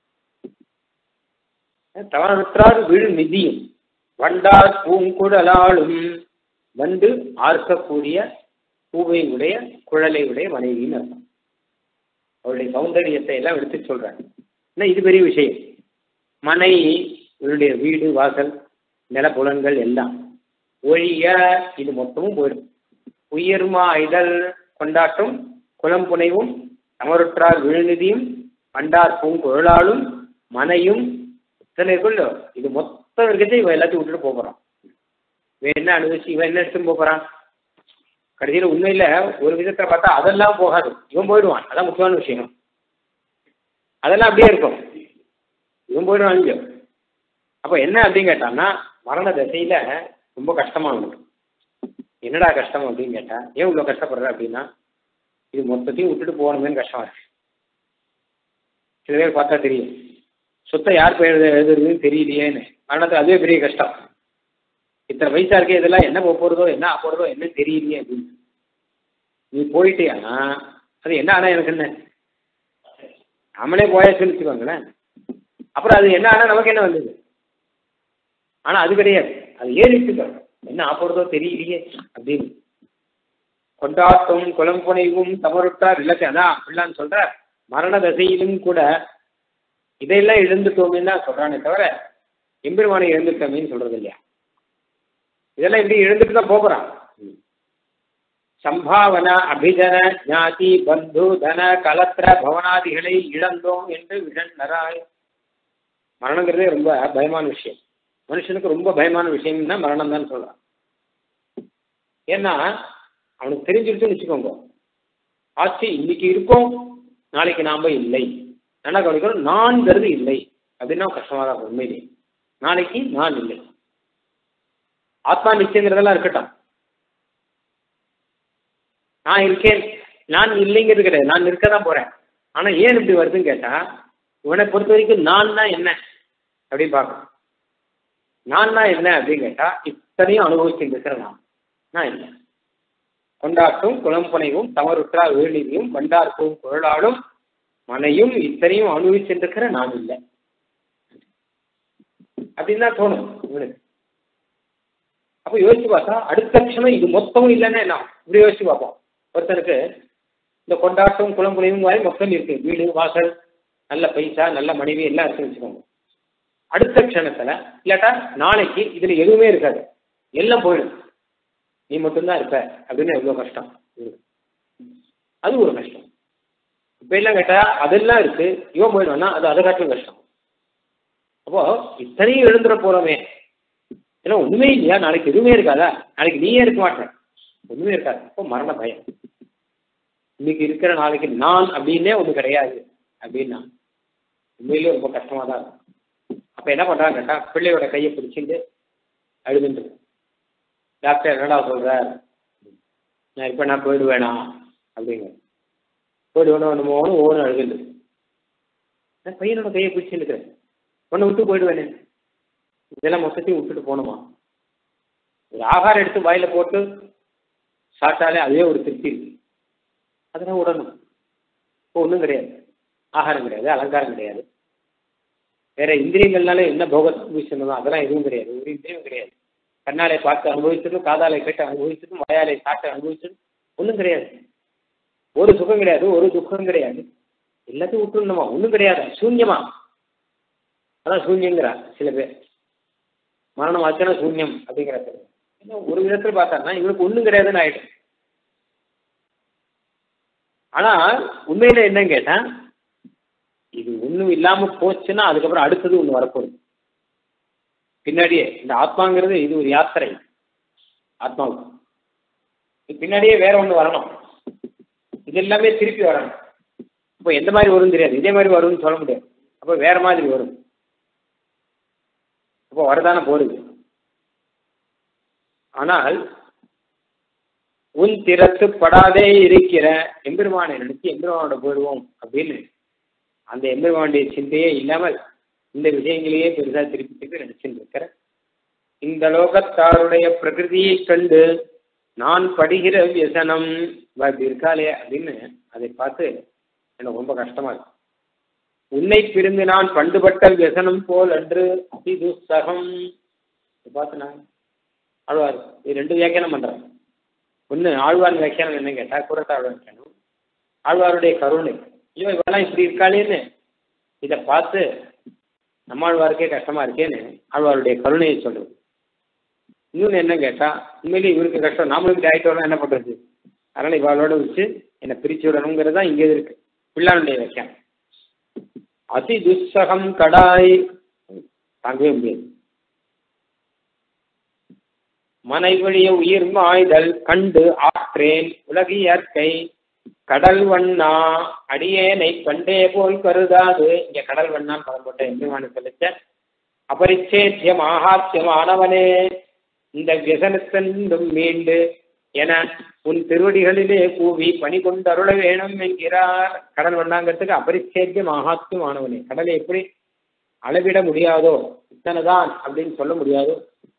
தவறுற்றார் விழு நிதியும் வண்டார் பூங்குழலாலும். வந்து ஆர்க்கக்கூடிய பூவை உடைய குழலை உடைய மனைவின்னு அர்த்தம். அவருடைய சௌந்தரியத்தை எல்லாம் எடுத்து சொல்றாங்க. ஏன்னா இது பெரிய விஷயம். மனை, இவருடைய வீடு வாசல் நிலப்புலன்கள் எல்லாம் ஒழிய இது மொத்தமும் போயிடும். உயர்மா இதழ் கொண்டாட்டும் குலம் புனைவும் தமருற்றார் விழுநிதியும் வண்டார் பூங்குழலாலும் மனையும் இத்தனை கொள்ளு. இது மொத்தம் இருக்கிறது இவன் எல்லாத்தையும் விட்டுட்டு போகிறான். இவன் என்ன அனுபவிச்சு இவன் என்ன எடுத்துன்னு போகிறான். கடைசியில் உண்மையில் ஒரு விதத்தை பார்த்தா அதெல்லாம் போகாது, இவன் போயிடுவான். அதான் முக்கியமான விஷயம். அதெல்லாம் அப்படியே இருக்கும், இவன் போயிடுவான் இங்கே. அப்போ என்ன அப்படின்னு கேட்டான்னா, மரண தசையில் ரொம்ப கஷ்டமாக இருக்கும். என்னடா கஷ்டம் அப்படின்னு கேட்டால், ஏன் இவ்வளோ கஷ்டப்படுற அப்படின்னா, இது மொத்தத்தையும் விட்டுட்டு போகணுமேனு கஷ்டமாக இருக்கு. சில பேர் பார்த்தா தெரியும், சொத்தை யார் பேர் எழுதுறதுன்னு தெரியலையேன்னு. மரணத்துக்கு அதுவே பெரிய கஷ்டம். இத்தனை வயசா இருக்கே, இதெல்லாம் என்ன போகிறதோ என்ன போகிறதோ என்ன தெரியலையே அப்படின்னு. நீ போயிட்டியானா அது என்ன ஆனால் எனக்கு என்ன, நம்மளே போயாச்சுன்னு வச்சுக்கோங்களேன். அப்புறம் அது என்ன ஆனால் நமக்கு என்ன வந்தது. ஆனால் அது கிடையாது, அது ஏறிட்டு என்ன ஆப்போறதோ தெரியலையே அப்படின்னு. கொண்டாட்டும் குலம் புனைவும் தவறுட்டார் இல்லத்தை அதான் அப்படிலான்னு சொல்ற. மரண தசையிலும் கூட இதையெல்லாம் இழந்துட்டோம்னு தான் சொல்றானே தவிர எம்பெருமானை இழந்துட்டோமேன்னு சொல்றது இல்லையா. இதெல்லாம் இப்படி இழந்துட்டு தான் போகிறான். சம்பாவனா அபிஜன ஞாதி பந்து தன கலத்திர பவனாதிகளை இழந்தோம் என்று விழந்தராய். மரணங்கிறதே ரொம்ப பயமான விஷயம். மனுஷனுக்கு ரொம்ப பயமான விஷயம்னா மரணம் தான் சொல்றான். ஏன்னா அவனுக்கு தெரிஞ்சிருச்சுன்னு வச்சுக்கோங்க, ஆட்சி இன்னைக்கு இருக்கும் நாளைக்கு நாம இல்லை. நல்லா கவனிக்கணும், நான்கிறது இல்லை அப்படின்னா கஷ்டமாக தான் உண்மையிலே. நாளைக்கு நான் இல்லை, ஆத்மா நிச்சயங்கிறதெல்லாம் இருக்கட்டும். நான் இருக்கேன், நான் இல்லைங்கிறது கிடையாது, நான் இருக்க தான் போறேன். ஆனா ஏன் இப்படி வருதுன்னு கேட்டா, இவனை பொறுத்த வரைக்கும் நான் தான் என்ன அப்படின்னு பார்க்கணும். நான் தான் என்ன அப்படின்னு கேட்டா, இத்தனையும் அனுபவிச்சுருக்கிற நான் இல்லை. கொண்டாட்டும் குலம் புனைவும் தவறுற்றார் வேலியும் வண்டார்க்கும் குழலாலும் மனையும் இத்தனையும் அனுபவிச்சுருக்கிற நான் இல்லை அப்படின்னு தான் தோணும் இவனுக்கு. அப்போ யோசிச்சு பார்த்தா அடுத்த க்ஷணம் இது மொத்தமும் இல்லைன்னா என்ன இப்படி யோசிச்சு பார்ப்போம். ஒருத்தனுக்கு இந்த கொண்டாட்டம் குலம் புனைவும் மாதிரி மொத்தம் இருக்கு, வீடு வாசல் நல்ல பைசா, நல்ல மனைவி எல்லாம் இருக்குன்னு வச்சுக்கோங்க. அடுத்த க்ஷணத்துல இல்லாட்டா நாளைக்கு இதுல எதுவுமே இருக்காது, எல்லாம் போயிடும், நீ மட்டும்தான் இருப்ப அப்படின்னு எவ்வளவு கஷ்டம். அது ஒரு கஷ்டம். இப்ப எல்லாம் கேட்டா அதெல்லாம் இருக்கு, இவன் போயிடுவான்னா அது அதை காட்டிலும் கஷ்டம். அப்போ இத்தனையும் எழுந்துட போறோமே, ஏன்னா ஒண்ணுமே இல்லையா, நாளைக்கு எதுவுமே இருக்காதா, நாளைக்கு நீயே இருக்க மாட்டேன், ஒண்ணுமே இருக்காது. அப்போ மரண பயம். இன்னைக்கு இருக்கிற நாளைக்கு நான் அப்படின்னே ஒண்ணு கிடையாது அப்படின்னா உண்மையிலேயே ரொம்ப கஷ்டமா தான் இருக்கும். அப்ப என்ன பண்றாங்க கேட்டா பிள்ளையோட கையை பிடிச்சிட்டு அழுதுட்டு, டாக்டர் என்னடா சொல்ற, நான் இப்ப நான் போயிடுவேனா அப்படிங்க, போயிடுவேணும் ஒண்ணுமோன்னு ஓன்னு அழுதுட்டு, நான் பையனோட கையை பிடிச்சிட்டு இருக்கிறேன், ஒன்னை விட்டு போயிடுவேனே, இதெல்லாம் மொத்தத்தையும் விட்டுட்டு போகணுமா? ஒரு ஆகாரம் எடுத்து வாயில போட்டு சாப்பிட்டாலே அதுவே ஒரு திருப்தி இருக்கு, அதெல்லாம் விடணும். இப்போ ஒன்றும் கிடையாது, ஆகாரம் கிடையாது, அலங்காரம் கிடையாது, வேற இந்திரியங்கள்னால என்ன போகத்தை சொன்னதோ அதெல்லாம் எதுவும் கிடையாது, ஒரு இந்திரியம் கிடையாது. கண்ணாலே பார்த்து அனுபவிச்சதும், காதாலை கேட்டு அனுபவிச்சதும், வாயாலை சாப்பிட்டு அனுபவிச்சதும் ஒன்றும் கிடையாது. ஒரு சுகம் கிடையாது, ஒரு துக்கம் கிடையாது, எல்லாத்தையும் விட்டுணுமா, ஒன்றும் கிடையாது, சூன்யமா. அதான் சூன்யங்கிறா சில பேர், மரணம் ஆச்சுன்னா சூன்யம் அப்படிங்கிற. ஒரு விதத்தில் பார்த்தாருன்னா இவனுக்கு ஒன்றும் கிடையாதுன்னு ஆயிடும். ஆனா உண்மையில என்னன்னு கேட்டா, இது ஒண்ணும் இல்லாம போச்சுன்னா அதுக்கப்புறம் அடுத்தது ஒண்ணு வரப்போகுது பின்னாடியே. இந்த ஆத்மாங்கிறது இது ஒரு யாத்திரை, ஆத்மாவுக்கு பின்னாடியே வேற ஒண்ணு வரணும், இது எல்லாமே திருப்பி வரணும். இப்போ எந்த மாதிரி வரும்னு தெரியாது, இதே மாதிரி வரும்னு சொல்ல முடியாது, அப்போ வேற மாதிரி வரும். அப்போ வரதானே போடுது. ஆனால் உன் திறத்து படாதே இருக்கிற எம்பெருமானை நினைச்சு எம்பெருமானோட போயிடுவோம் அப்படின்னு அந்த எம்பெருமானுடைய சிந்தையே இல்லாமல் இந்த விஷயங்களையே பெருசா திருப்பி திருப்பி நினைச்சுட்டு இருக்கிற இந்த லோகத்தாருடைய பிரகிருதியை கண்டு நான் படுகிற வியசனம் இருக்காளே அப்படின்னு அதை பார்த்து எனக்கு ரொம்ப கஷ்டமா இருக்கு. உன்னை பிரிந்து நான் பண்டுபட்ட வியசனம் போல் அன்று அதிதுசகம் பார்த்து நான் ஆழ்வார் இது ரெண்டு வியாக்கியானம் பண்றேன். ஒன்று ஆழ்வார் வியாக்கியானம் என்ன கேட்டா கூறத்தாழ்வார் வியாக்கியானம், ஆழ்வாருடைய கருணை, ஐயோ இவெல்லாம் இப்படி இருக்காளேன்னு இதை பார்த்து நம்மாழ்வாருக்கே கஷ்டமா இருக்கேன்னு ஆழ்வாருடைய கருணையை சொல்றது. இன்னொன்று என்ன கேட்டா உண்மையிலேயே இவருக்கு கஷ்டம், நாமளும் இப்படி ஆயிட்டோம்னா என்ன பண்றது, அதனால இவாளோட வச்சு என்னை பிரிச்சு விடணுங்கிறது தான் இங்கே இருக்கு பிள்ளானுடைய வியாக்கியானம். அதி துஸ்ஸகம் கடாய் தாங்கவே முடியாது, மனை வழிய உயிர் மாய்தல் கண்டு ஆற்றேன் உலகியற்கை கடல் வண்ணா அடியேனை பண்டே போல் கருதாது. இங்க கடல் வண்ணான்னு பதம் போட்ட எம்பெருமானு சொல்லிச்ச அபரிச்சேத்தியம் ஆகாத்தியமானவனே இந்த வியசனத்தென்றும் மீண்டு என உன் திருவடிகளிலே கூவி பணி கொண்டு அருள வேணும் என்கிறார். கடல் வண்ணாங்கிறதுக்கு அபரிச்சேத்தியம் ஆகாத்தியம் ஆனவனே, கடலை எப்படி அளவிட முடியாதோ இத்தனைதான் அப்படின்னு சொல்ல முடியாதோ,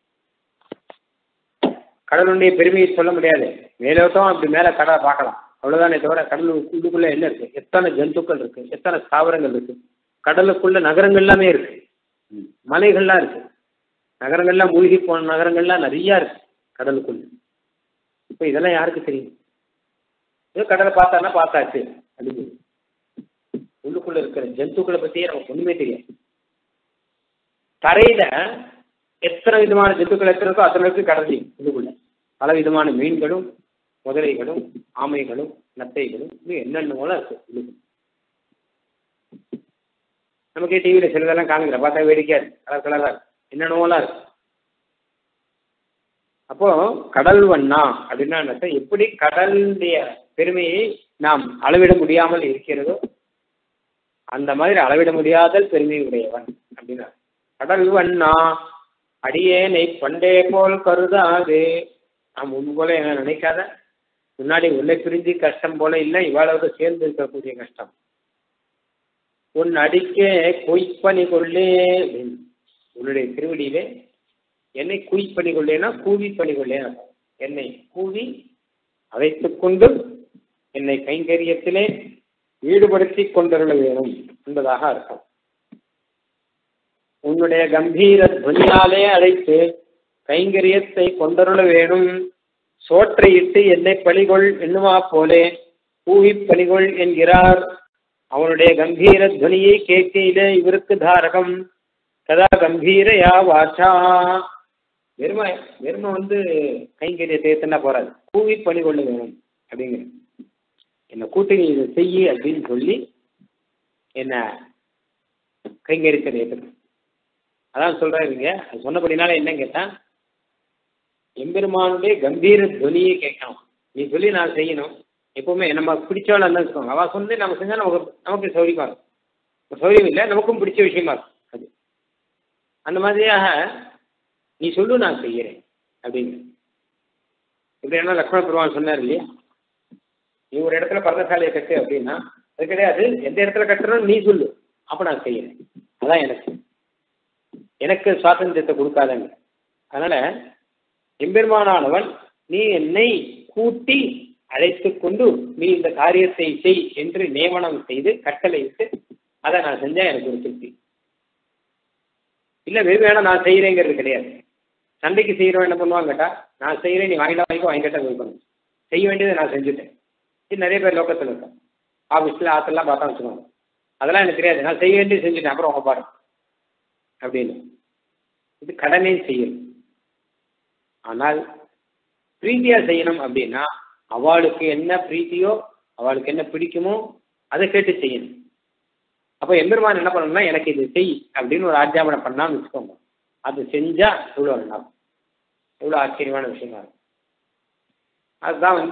கடலுடைய பெருமையை சொல்ல முடியாது, மேலோட்டம் அப்படி மேலே கடலை பார்க்கலாம் அவ்வளோதானே தவிர கடல் உள்ளுக்குள்ள என்ன இருக்கு, எத்தனை ஜந்துக்கள் இருக்கு, எத்தனை ஸ்தாவரங்கள் இருக்கு, கடலுக்குள்ள நகரங்கள் எல்லாமே இருக்கு, மலைகள்லாம் இருக்கு, நகரங்கள்லாம் மூழ்கி போன நகரங்கள்லாம் நிறையா இருக்கு கடலுக்குள்ள. இப்போ இதெல்லாம் யாருக்கு தெரியும்? ஏதோ கடலை பார்த்தான்னா பார்த்தாச்சு அப்படின்னு, உள்ளுக்குள்ள இருக்கிற ஜந்துக்களை பற்றியே நமக்கு ஒன்றுமே தெரியாது. தரையில எத்தனை விதமான ஜந்துக்கள் எத்தனை இருக்கோ அத்தனை இருக்கு கடல் உள்ளுக்குள்ள, பல விதமான மீன்களும் முதலைகளும் ஆமைகளும் நத்தைகளும் இன்னும் என்னென்னலாம் இருக்கு. நமக்கே டிவியில சிலதெல்லாம் காணுங்கிற பார்த்தா வேடிக்கையாது, கலர் கலரா இருக்கு, என்னென்னலாம் இருக்கு. அப்போ கடல் வண்ணா அப்படின்னா எப்படி கடலுடைய பெருமையை நாம் அளவிட முடியாமல் இருக்கிறதோ அந்த மாதிரி அளவிட முடியாத பெருமை உடையவன் அப்படின்னா கடல் வண்ணா அடியேனை பண்டே போல் கருதாது. நாம் முன் போல என்ன நினைக்காத, முன்னாடி உன்னை பிரிஞ்சு கஷ்டம் போல இல்லை, இவாளோட சேர்ந்து இருக்கக்கூடிய கஷ்டம். உன் அடிக்கே கொய்ப்பணி கொள்ளே அப்படின்னு உன்னுடைய திருவடியிலே என்னை குய்ப்பணி கொள்ளேன்னா கூவி பணி கொள்ளேன், என்னை கூவி அழைத்துக் கொண்டு என்னை கைங்கரியத்திலே ஈடுபடுத்தி கொண்டருள வேணும் என்பதாக அர்த்தம். உன்னுடைய கம்பீர துவனியாலே அழைத்து கைங்கரியத்தை கொண்டருள வேணும், சோற்றையிட்டு என்னை பணிகொள் என்னுமா போலே கூவி பணிகொள் என்கிறார். அவனுடைய கம்பீர துவனியை கேட்கையிலே இவருக்கு தாரகம் கதா கம்பீரையா வாச்சா. வெறுமை வெறுமை கைங்கரியத்தை ஏத்துனா போறாது, கூவி பணி கொள்ள வேணும் அப்படிங்கிற என்ன கூட்டி நீ இதை செய்யி அப்படின்னு சொல்லி என்ன கைங்கரியத்தை ஏற்றுக்கணும். அதான் சொல்றாருங்க. அது சொன்னபடினால என்ன கேட்டான், எம்பெருமானுடைய கம்பீர துவனியை கேட்கணும். நீ சொல்லி நான் செய்யணும். எப்பவுமே நம்ம பிடிச்சவள வச்சுக்கோங்க, அவ சொல்லி நம்ம செஞ்சா நமக்கு சௌரியமா இருக்கும். சௌரியம் இல்லை, நமக்கும் பிடிச்ச விஷயமா இருக்கும். அது அந்த மாதிரியாக நீ சொல்லு நான் செய்யறேன் அப்படின்னு. இப்படி என்ன லக்ஷ்மண பெருமாள் சொன்னார் இல்லையா, நீ ஒரு இடத்துல பர்ணசாலையை கட்டு அப்படின்னா அது கிடையாது, எந்த இடத்துல கட்டுறோம் நீ சொல்லு, அப்ப நான் செய்யறேன். அதான் எனக்கு சுவாதந்திரத்தை கொடுக்காதங்க. அதனால எம்பெருமானானவன் நீ என்னை கூட்டி அழைத்து கொண்டு நீ இந்த காரியத்தை செய் என்று நியமனம் செய்து கட்டளையிட்டு அதை நான் செஞ்சா எனக்கு ஒரு திருப்தி. இல்லை வெறும் வேணா நான் செய்யறேங்கிறது கிடையாது. சண்டைக்கு செய்யறவன் என்ன பண்ணுவாங்க கேட்டா, நான் செய்யறேன் நீ வாங்கிட்டா வைக்கணும், செய்ய வேண்டியதை நான் செஞ்சுட்டேன். இது நிறைய பேர் லோக்கத்தில் இருக்கேன், ஆஃபீஸில் ஆற்றெல்லாம் பார்த்தா வச்சுக்கோங்க, அதெல்லாம் எனக்கு தெரியாது, நான் செய்ய வேண்டியது செஞ்சுட்டேன் அப்புறம் உங்க பாரு அப்படின்னு. இது கடனே செய்யணும். ஆனால் பிரீத்தியா செய்யணும் அப்படின்னா அவளுக்கு என்ன பிரீத்தியோ அவளுக்கு என்ன பிடிக்குமோ அதை கேட்டு செய்யணும். அப்போ எம்பெருமான் என்ன பண்ணணும்னா எனக்கு இது செய் அப்படின்னு ஒரு ஆஜ்ஞாபனம் பண்ணான்னு வச்சுக்கோங்க, அது செஞ்சா எவ்வளோ நல்லா, எவ்வளோ ஆச்சரியமான விஷயமா இருக்கும். அதுதான்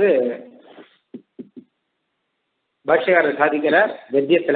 பாஷ்யக்காரர் சாதிக்கிற கத்தியத்துல,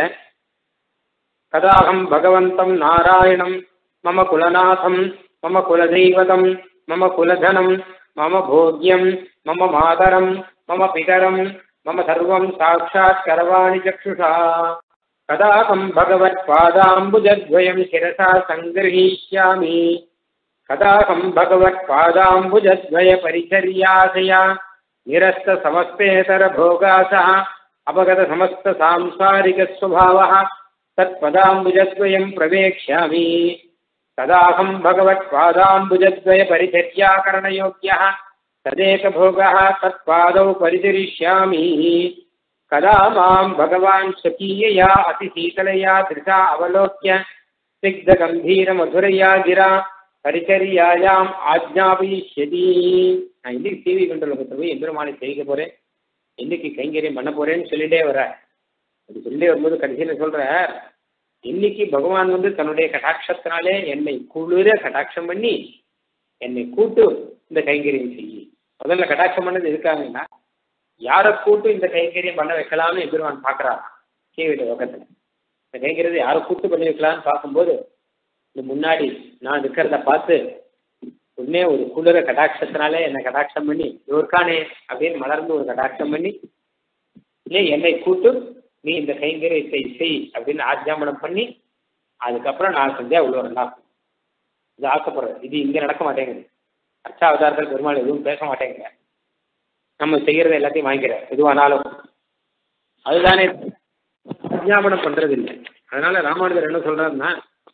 கதாகம் பகவந்தம் நாராயணம் மம குலநாதம் மம குலதெய்வதம் மம குலதனம் மம போக்யம் மம மாதரம் மம பிதரம் மம சர்வம் சாட்சாத் கரவாணி சக்ஷுஷா கதாகம் பகவத் பாதாம்புஜத்வயம் சிரசா சங்கிரஹீஷ்யாமி கதாகம் பகவத் பாதாம்புஜத்வய பரிச்சர்யாசயா நிரஸ்த சமஸ்தேதர போகாசா அபகத சமஸ்த சாம்சாரிக ஸ்வபாவः தத்பதாம்புஜத்வயம் பிரவேக்ஷ்யாமி கதாகம் பகவத் பாதாம்புஜத்வய பரிச்சர்யாகரணயோக்யः ததேக போகः தத்பாதௌ பரிச்சரிஷ்யாமி கதா மாம் பகவான் ஸ்வகீயயா அதிசீதலயா திருஷா அவலோக்ய ஸ்னிக்த கம்பீர மதுரையா கிரா பரிச்சரியாயாம் ஆஜ்ஞாபயிஷ்யதி. நான் இன்னைக்கு டிவி கண்ட்ரோல் போய் எம்பெருமானை செய்ய போறேன், இன்னைக்கு கைங்கரியம் பண்ண போறேன்னு சொல்லிட்டே வர. அப்படி சொல்லிட்டே வரும்போது கடைசியில் சொல்ற, இன்னைக்கு பகவான் தன்னுடைய கடாட்சத்தினாலே என்னை குளிர கடாட்சம் பண்ணி என்னை கூட்டு இந்த கைங்கரியம் செய்யி. முதல்ல கடாட்சம் பண்ணது இருக்காங்கன்னா யாரை கூட்டு இந்த கைங்கரியம் பண்ண வைக்கலாம்னு எம்பெருமான் பார்க்கறான். கீழே பக்கத்துல இந்த கைங்கரியத்தை யாரை கூட்டு பண்ணி வைக்கலாம்னு பார்க்கும்போது இந்த முன்னாடி நான் இருக்கிறத பார்த்து உடனே ஒரு குளிர கடாட்சத்தினாலே என்னை கடாட்சம் பண்ணி இவருக்கானே அப்படின்னு மலர்ந்து ஒரு கடாட்சம் பண்ணி என்னை கூட்டு நீ இந்த கைங்கரியத்தை செய் அப்படின்னு ஆஜ்ஞாபனம் பண்ணி அதுக்கப்புறம் நான் செஞ்சா இவ்வளோ நல்லா இது ஆக்கப்படுறது. இது இங்கே நடக்க மாட்டேங்குது. அர்ச்சாவதாரத்தில் பெருமாள் எதுவும் பேச மாட்டேங்கிற, நம்ம செய்யறத எல்லாத்தையும் வாங்கிக்கிற எதுவானாலும் அதுதானே ஆஜ்ஞாபனம் பண்றது இல்லை. அதனால ராமானுஜர் என்ன சொல்றாருன்னா,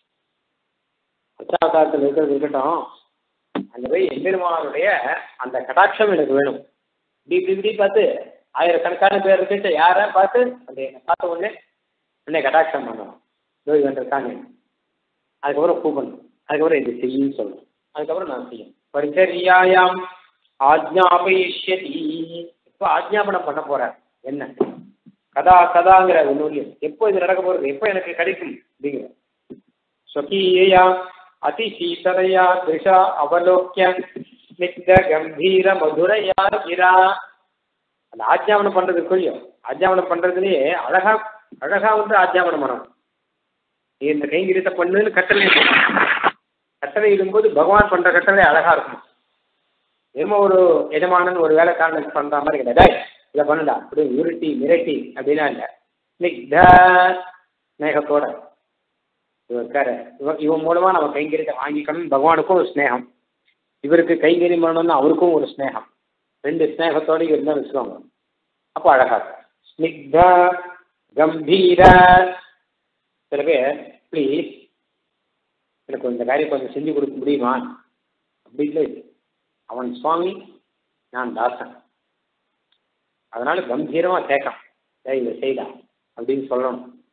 அர்ச்சாவதாரத்தில் இருக்கிறது இருக்கட்டும், அந்த போய் எம்பெருமானுடைய அந்த கடாட்சம் எனக்கு வேணும். இப்படி பார்த்து ஆயிரக்கணக்கான பேர் இருக்கிட்ட யார பார்த்து அந்த என்னை பார்த்த உடனே கடாட்சம் பண்ணணும். நோய் வந்திருக்காங்க, அதுக்கப்புறம் கூப்பிடணும், அதுக்கப்புறம் இது செய்யும் சொல்லணும், அதுக்கப்புறம் நான் செய்யணும். பரிச்சரியாயாம் ஆஜ்ஞாபயிஷ்யதி. இப்போ ஆஜ்ஞாபனம் பண்ண போறார். என்ன கதாங்கிற ஒன்று எப்போ இது நடக்க போறது, எப்போ எனக்கு கிடைக்கும் அப்படிங்கிற ஸ்வகீயா அதிசீதலையா திரிஷா அவலோக்கிய ஸ்னிக்த கம்பீர மதுரையா கிரா. அந்த ஆஜ்ஞாபனம் பண்றது இல்லையோ, ஆஜ்ஞாபனம் பண்றதுலேயே அழகா ஆஜ்ஞாபனம் பண்ணணும். நீ இந்த கைங்கரியத்தை பண்ணுன்னு கட்டளை இடும்போது பகவான் பண்ற கட்டளை அழகா இருக்கும். என்னமோ ஒரு எஜமானன் ஒரு வேலைக்காரனுக்கு பண்ற மாதிரி கிடையாது, இதை பண்ணுடா அப்படி உருட்டி மிரட்டி அப்படின்னா இல்லை, ஸ்நேகத்தோட இருக்காரு. இவன் மூலமா நம்ம கைங்கரியத்தை வாங்கிக்கணும். பகவானுக்கும் ஒரு ஸ்நேகம், இவருக்கு கைங்கரியம் பண்ணணும்னு அவருக்கும் ஒரு ஸ்நேகம், ரெண்டு ஸ்நேகத்தோடு இருந்தால் வச்சுக்கோங்க. அப்போ அழகா ஸ்னிக்த கம்பீர. சில பேர் ப்ளீஸ் எனக்கு இந்த காரியம் கொஞ்சம் செஞ்சு கொடுக்க முடியுமா அப்படி இல்லை, அவன் சுவாமி நான் தாசன், அதனால கம்பீரமா கேட்கான் இதை செய்தா அப்படின்னு சொல்லணும்.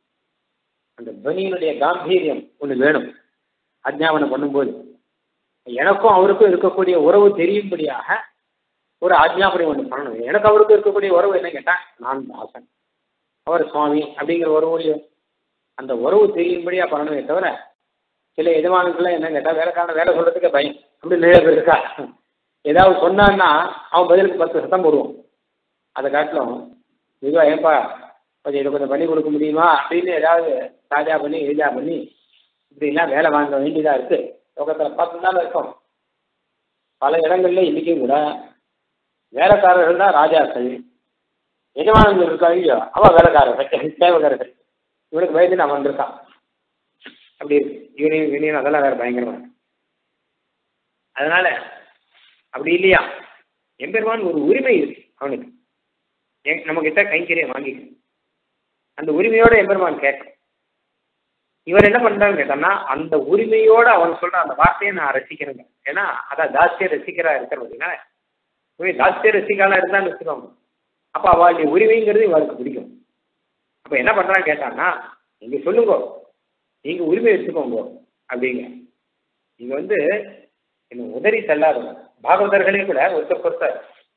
அந்த துவனியினுடைய காம்பீரியம் ஒன்று வேணும். ஆஜ்ஞாபனம் பண்ணும்போது எனக்கும் அவருக்கும் இருக்கக்கூடிய உறவு தெரியும்படியாக ஒரு ஆஜ்ஞாபனை ஒன்று பண்ணணும். எனக்கு அவருக்கும் இருக்கக்கூடிய உறவு என்ன கேட்டால், நான் தாசன், அவர் சுவாமி அப்படிங்கிற உறவு, அந்த உறவு தெரியும்படியா பண்ணணுமே தவிர, சில எஜமானுக்கெல்லாம் என்ன கேட்டால் வேலைக்கான வேலை சொல்றதுக்கு பயம். அப்படி நிறைய பேர் இருக்கா. ஏதாவது சொன்னான்னா அவன் பதிலுக்கு 10 சத்தம் போடுவான். அதை காட்டிலும் இதுவா ஏன்பா கொஞ்சம் இதை கொஞ்சம் பண்ணி கொடுக்க முடியுமா அப்படின்னு ஏதாவது தாஜா பண்ணி எளிதா பண்ணி இப்படிலாம் வேலை வாங்க வேண்டியதாக இருக்குது. லோகத்தில் பார்த்துதானே இருக்கும். பல இடங்கள்ல இன்றைக்கும் கூட வேலைக்காரர்கள் தான் ராஜாக்கள், எஜமானங்கள் இருக்காங்க அவன் வேலைக்காரர்கள் சேவகர்கள். இவனுக்கு வயது அவன் இருக்கான். அப்படி இருக்கு யூனியன் அதெல்லாம் வேற பயங்கரமாக. அதனால அப்படி இல்லையா, எம்பெருமான் ஒரு உரிமை இருக்கு அவனுக்கு, நம்ம கிட்ட கைங்கரியம் வாங்கிக்கணும். அந்த உரிமையோட எம்பெருமான் கேட்கணும். இவர் என்ன பண்றான்னு கேட்டோம்னா, அந்த உரிமையோட அவன் சொல்ற அந்த வார்த்தையை நான் ரசிக்கிறேங்க. ஏன்னா அதான் ஜாஸ்தியா ரசிக்கிறா இருக்கிறதுனால, ஜாஸ்தியா ரசிக்காலாம் இருந்தான்னு வச்சுக்கோங்க. அப்ப அவளுடைய உரிமைங்கிறது இவருக்கு பிடிக்கும். அப்ப என்ன பண்றான்னு கேட்டான்னா, நீங்க சொல்லுங்க, நீங்க உரிமை எடுத்துக்கோங்க அப்படிங்க. நீங்க என்ன உதறி செல்லாதவங்க. பாகவதர்களே கூட ஒருத்தர்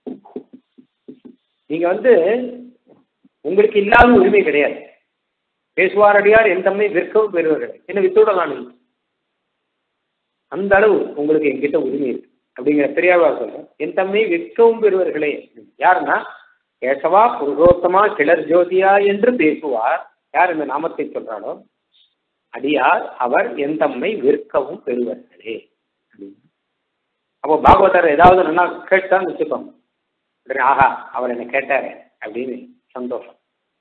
நீங்க உங்களுக்கு இல்லாத உரிமை கிடையாது. பேசுவாரடியார் என் தம்மை விற்கவும் பெறுவார்கள், என்ன வித்துவிடலாம். அந்த அளவு உங்களுக்கு என்கிட்ட உரிமை இருக்கு அப்படிங்கிற பெரியாழ்வார் சொல்ற. என் தம்மை விற்கவும் பெறுவார்களே யாருன்னா, கேசவா புருஷோத்தமா கிளர் ஜோதியா என்று பேசுவார். யார் இந்த நாமத்தை சொல்றாளோ அடியார் அவர் என் தம்மை விற்கவும் பெறுவார்களே அப்படின்னு. அப்போ பாகவதர் ஏதாவது நல்லா கேட்டான்னு வச்சுக்கோங்க, ஆஹா அவர் என்ன கேட்டாரு அப்படின்னு சந்தோஷம்.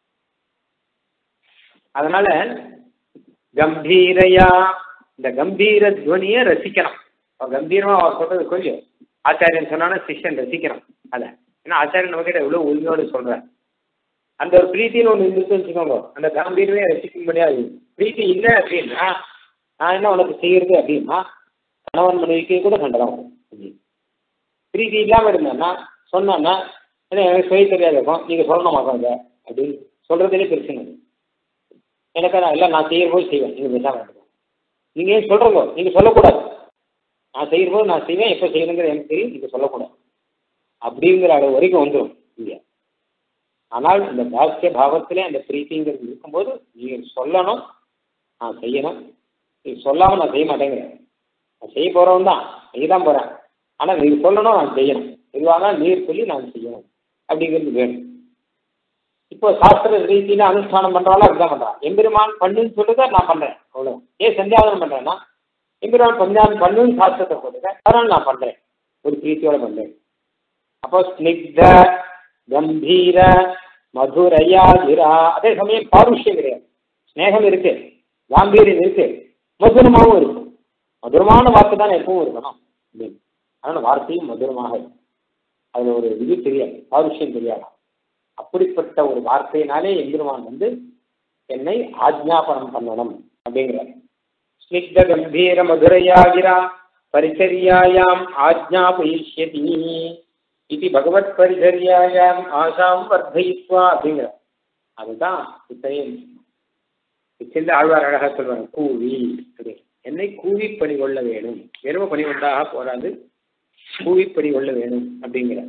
அதனால கம்பீரையா இந்த கம்பீர துவனியை ரசிக்கணும். கம்பீரமா அவர் சொல்றது கொஞ்சம் ஆச்சாரியன் சொன்னான சிஷ்யன் ரசிக்கணும் அதை. ஏன்னா ஆச்சாரியன் நம்ம கிட்ட எவ்வளவு உரிமையோடு சொல்றாரு. அந்த ஒரு பிரீத்தின்னு ஒன்று இருந்துச்சு வச்சுக்கோங்க, அந்த கம்பீரமே ரசிக்க முடியாது. பிரீத்தி இல்லை அப்படின்னா நான் என்ன உனக்கு செய்யறது அப்படின்னா கணவன் மனைவிக்கு கூட சண்டை வரும். பிரீத்தி இல்லாமல் இருந்தேன்னா சொன்னா எனக்கு சொல்ல தெரியாது இருக்கும், நீங்க சொல்லணும் மாட்டாங்க அப்படின்னு சொல்றதுலேயே பிரச்சனை. எனக்கு நான் எல்லாம் நான் செய்யும் போது செய்வேன், நீங்க பேசாம இருக்கும். நீங்க ஏன் சொல்றீங்க, நீங்க சொல்லக்கூடாது. நான் செய்யும் போது நான் செய்வேன், எப்போ செய்யணுங்கிறது எனக்கு தெரியும், நீங்க சொல்லக்கூடாது அப்படிங்கிற அளவு வரைக்கும் வந்துடும் இங்க. ஆனால் இந்த தாஸ்ய பாவத்திலே அந்த பிரீத்திங்கிறது இருக்கும்போது நீங்க சொல்லணும், நான் செய்யணும். நீங்க சொல்லாமல் நான் செய்ய மாட்டேங்கிறேன். நான் செய்ய போறவன் தான், செய்ய தான் போறேன். ஆனால் நீங்க சொல்லணும், நான் செய்யணும். எதுவாக நீர் சொல்லி நான் செய்யணும் அப்படிங்கிறது வேணும். இப்போ சாஸ்திர ரீதியில அனுஷ்டானம் பண்றாலும் அதுதான் பண்றான். எம்பெருமான் பண்ணுன்னு சொல்லுங்க, நான் பண்றேன் அவ்வளோ. ஏன் சந்தியாவனம் பண்றேன்னா எம்பெருமான் சந்தியாவனம் பண்ணுன்னு சாஸ்திரத்தை சொல்லுங்க, அதனால நான் பண்றேன், ஒரு பிரீத்தியோட பண்றேன். அப்போ ஸ்னிக்த கம்பீர மதுரையாகிரா, அதே சமயம் பாருஷ்யம் கிடையாது, ஸ்நேகம் இருக்கு, காம்பீரியம் இருக்கு, மதுரமாகவும் இருக்கு. மதுரமான வார்த்தை தான் எப்பவும் இருக்கணும் அப்படின்னு. அதனால வார்த்தையும் மதுரமாக இருக்கும். அதுல ஒரு இது தெரியாது, பாருஷ்யம் தெரியாது. அப்படிப்பட்ட ஒரு வார்த்தையினாலே எம்பெருமான் என்னை ஆஜ்ஞாபனம் பண்ணணும் அப்படிங்கிறார். ஸ்னிக்த கம்பீர மதுரையாகிரா பரிச்சரியாயாம் ஆஜ்ஞாபயிஷ்யதி இது பகவத் பரிச்சரியாயாம் ஆசாம் வர்த்தயித்வா அப்படிங்கிறார். அதுதான் இத்தனையும் சேர்ந்து ஆழ்வார் அழகா சொல்வாங்க, கூவி அப்படின்னு. என்னை கூவி பணி கொள்ள வேணும், வெறும பணி கொண்டாக போராது, கூவி பணி கொள்ள வேணும் அப்படிங்கிறார்.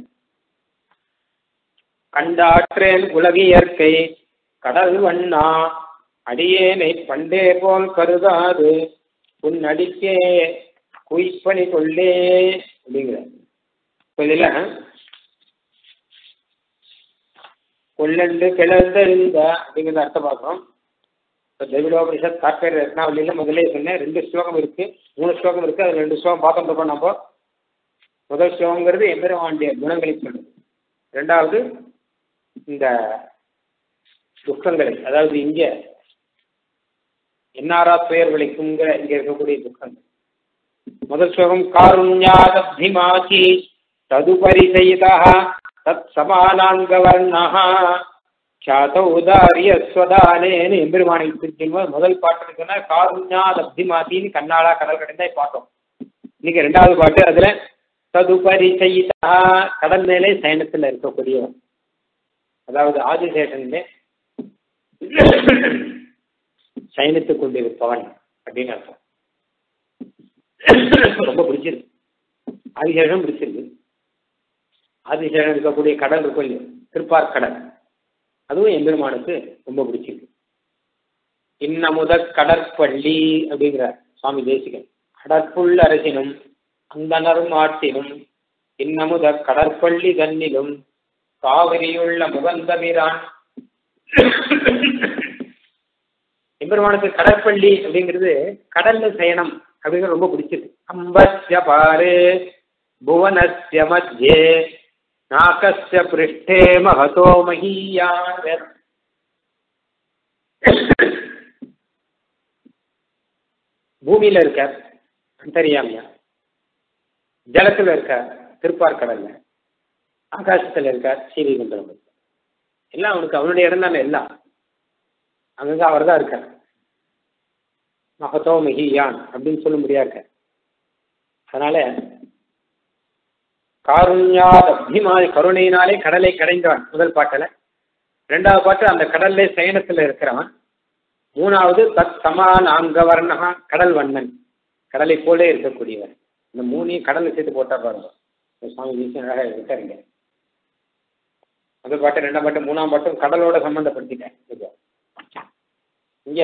கண்டாற்றேன் உலகியற்கை கடல் வண்ணா அடியேனை பண்டே போல் கருதாது உன் அடிக்கே குய்ப்பணி கொள்ளே அப்படிங்கிற. இதில் கொள்ளண்டு கிளர்ந்த அப்படிங்கிறத அர்த்தம் பார்க்குறோம். இப்போ திராவிடோபனிஷத் தாற்பய ரத்னாவளியில் முதலே சொன்னேன், 2 ஸ்லோகம் இருக்கு, 3 ஸ்லோகம் இருக்கு. அது 2 ஸ்லோகம் பார்த்துட்டு நம்ம. முதல் ஸ்லோகங்கிறது எம்பெருமானுடைய குணங்களை சொல்லுது. 2வது இந்த துக்கங்களை, அதாவது இங்க என்னாரா துயர் விளைக்குங்கிற இங்க இருக்கக்கூடிய துக்கங்கள். முதல் ஸ்லோகம் காருண்யாதப்திமாசி ததுபரிசயிதா தத் சமானாங்கவர்ணஹ சாத உதாரிய ஸ்வதானேன்னு எம்பெருமானை பிரிக்கும்போது முதல் பாட்டு சொன்னா காருண்யாதப்திமாசின்னு கண்ணாளா கடல் கடைந்தா பார்த்தோம். இன்னைக்கு 2வது பாட்டு அதுல ததுபரிசயிதா கடல் மேலே சயனத்தில் இருக்கக்கூடியவன், அதாவது ஆதிசேஷன்லே சயனித்துக் கொண்டிருப்பவன் அப்படின்னு அர்த்தம். ரொம்ப பிடிச்சிருக்கு. ஆதிசேஷன் பிடிச்சிருக்கு. ஆதிசேஷன் இருக்கக்கூடிய கடல் இருக்கும் இல்லையா, திருப்பார்கடல், அதுவும் எம்பெருமானுக்கு ரொம்ப பிடிச்சிருக்கு. இன்னமுத கடற்பள்ளி அப்படிங்கிறார் சுவாமி தேசிகன். கடற்புள் அரசினும் அந்தனரும் ஆட்டினும் இன்னமுத கடற்பள்ளி தன்னிலும் காவிரியுள்ள முகந்தபிரான். எம்பெருமானுக்கு கடற்பள்ளி அப்படிங்கிறது கடல்ல சயனம் அப்படிங்கிறது ரொம்ப பிடிச்சது. அம்பஸ்ய பாரு புவனஸ்ய மத்யே நாகஸ்ய பிருஷ்டே மகதோ மஹீயார். பூமியில இருக்க அந்தரியாமியா, ஜலத்துல இருக்க திருப்பார்கடல்ல, ஆகாசத்துல இருக்க ஸ்ரீவைகுண்டம், எல்லாம் அவனுக்கு அவனுடைய இடம் தானே. எல்லாம் அங்கங்க அவர் தான் இருக்கார். மகதோ மஹியான் அப்படின்னு சொல்ல முடியாது இருக்க. அதனால காருண்யாத்பிமானி, கருணையினாலே கடலை கடைந்தவன் முதல் பாட்டில். ரெண்டாவது பாட்டு அந்த கடல்ல சயனத்துல இருக்கிறவன். மூணாவது தத் சமான அங்கவர்ணகா, கடல் வண்ணன், கடலை போலே இருக்கக்கூடியவர். இந்த மூணையும் கடலை சேர்த்து போட்டா பாருங்க, சுவாமி தேசிகன் அழகாக இருக்காருங்க. முதல் பாட்டு, ரெண்டாம் பாட்டு, மூணாம் பாட்டும் கடலோட சம்பந்தப்படுத்திட்டேன். இங்க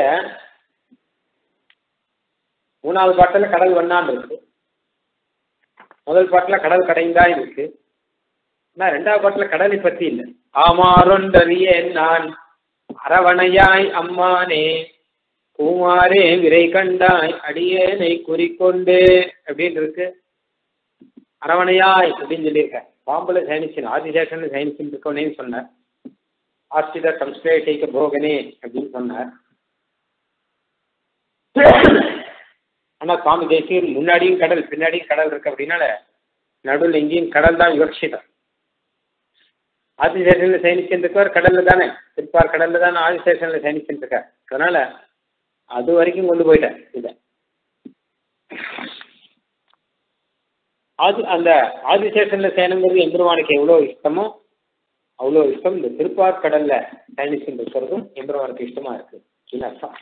மூணாவது பாட்டுல கடல் வண்ணான் இருக்கு, முதல் பாட்டுல கடல் கடைந்தா இருக்கு. ஆனா ரெண்டாவது பாட்டுல கடலை பற்றி இல்லை. ஆமாறொன்றறிய நான் அரவணையாய் அம்மானே பூமாரே விரை கண்டாய் அடியேனை குறிக்கொண்டு அப்படின்னு இருக்கு. அரவணையாய் அப்படின்னு சொல்லியிருக்க. பாம்புல சயனிச்சின் ஆதிசேஷன் சயனிச்சின் இருக்கவனே சொன்னார். ஆஸ்தித சம்ஸ்லேஷிக்க போகனே அப்படின்னு சொன்னார். ஆனா சுவாமி தேசிகன் முன்னாடியும் கடல் பின்னாடியும் கடல் இருக்கு அப்படின்னால நடுவில் எங்கேயும் கடல் தான் விவக்ஷிதம். ஆதிசேஷன்ல சயனிச்சிருக்கார் கடல்ல தானே, திருப்பார் கடல்ல தானே ஆதிசேஷன்ல சயனிச்சிருக்கார். அதனால அது வரைக்கும் கொண்டு போயிட்டேன் இத. அந்த ஆதிசேஷன்ல சயனங்கிறது எம்பெருமானுக்கு எவ்வளவு இஷ்டமோ அவ்வளோ இஷ்டம் இந்த திருப்பார் கடல்ல சயனிச்சிருக்கிறதும் எம்பெருமானுக்கு இஷ்டமா இருக்கு அர்த்தம்.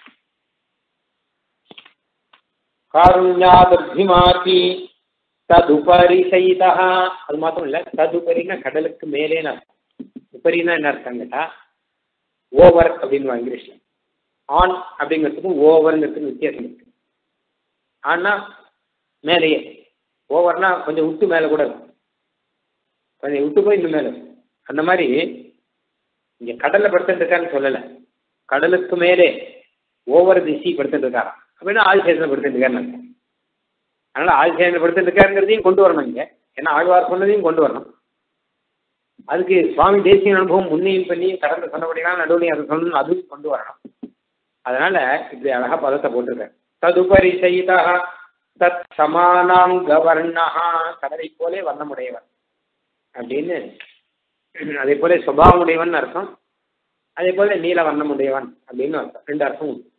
காருண்யாத்பிமாதி ததுபரி சைதா, அது மாத்திரம் இல்ல, ததுபரினா கடலுக்கு மேலேன்னு அர்த்தம். உபரினா என்ன அர்த்தம் கேட்டா ஓவர் அப்படின்னு இங்கிலீஷ்ல. ஆன் அப்படிங்கிறதுக்கும் ஓவர்ங்கிறதுக்கு வித்தியாசம் இருக்கு. ஆனா மேலேயே, ஓவர்னா கொஞ்சம் விட்டு மேலே கூட இருக்கும், கொஞ்சம் விட்டு போய் இன்னும் மேலே. அந்த மாதிரி இங்க கடல்ல படுத்துட்டு இருக்காருன்னு சொல்லலை, கடலுக்கு மேலே ஓவர் திசி படுத்துட்டு இருக்காரா அப்படின்னா ஆதிசேஷனை படுத்துட்டு இருக்காருன்னு. அதனால ஆதிசேஷனை படுத்துட்டு இருக்காருங்கிறதையும் கொண்டு வரணும் இங்க. ஏன்னா ஆழ்வார் சொன்னதையும் கொண்டு வரணும். அதுக்கு சுவாமி தேசிய அனுபவம் முன்னையும் பண்ணி கடந்து சொன்னபடினா நடுவில் அதை சொல்லணும், அதுவும் கொண்டு வரணும். அதனால இப்படி அழகா பதத்தை போட்டிருக்காரு. ததுபரி செய்தா தத் சமானாங்கவர்ணா, கடலை போலே வண்ணமுடையவன் அப்படின்னு. அதே போல சுபாவமுடையவன் அர்த்தம், அதே போல நீல வண்ணமுடையவன் அப்படின்னு அர்த்தம். ரெண்டு அர்த்தம் உண்டு.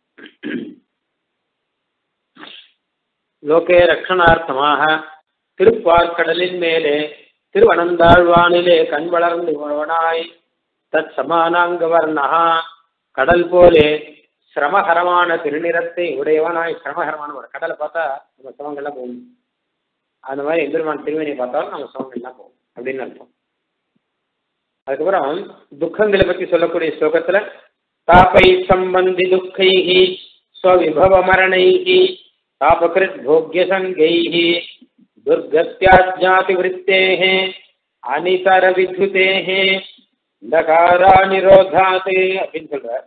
லோகே ரக்ஷணார்த்தமாக திருப்பார்கடலின் மேலே திருவனந்தாழ்வானிலே கண் வளர்ந்து உழவனாய் தத் சமானாங்கவர்ணா, கடல் போலே சிரமகரமான திருநிறத்தை உடையவனாய். சிரமகரமான ஒரு கடலை பார்த்தா நம்ம சிரமங்கள்லாம் போகும். அந்த மாதிரி எம்பெருமான் திருவேணியை பார்த்தாலும் நம்ம சிரமங்கள்லாம் போகும் அப்படின்னு அர்த்தம். அதுக்கப்புறம் துக்கங்களை பற்றி சொல்லக்கூடிய ஸ்லோகத்துல தாபை சம்பந்தி துக்கைஹி ஸ்வவிபவ மரணைஹி தாபகிருத் போக்ய சங்கைஹி துர்கத்யாஜ்ஞாதி விருத்தேஹே அனிதர வித்யுதேஹே அந்தகாரா நிரோதாதே அப்படின்னு சொல்றார்.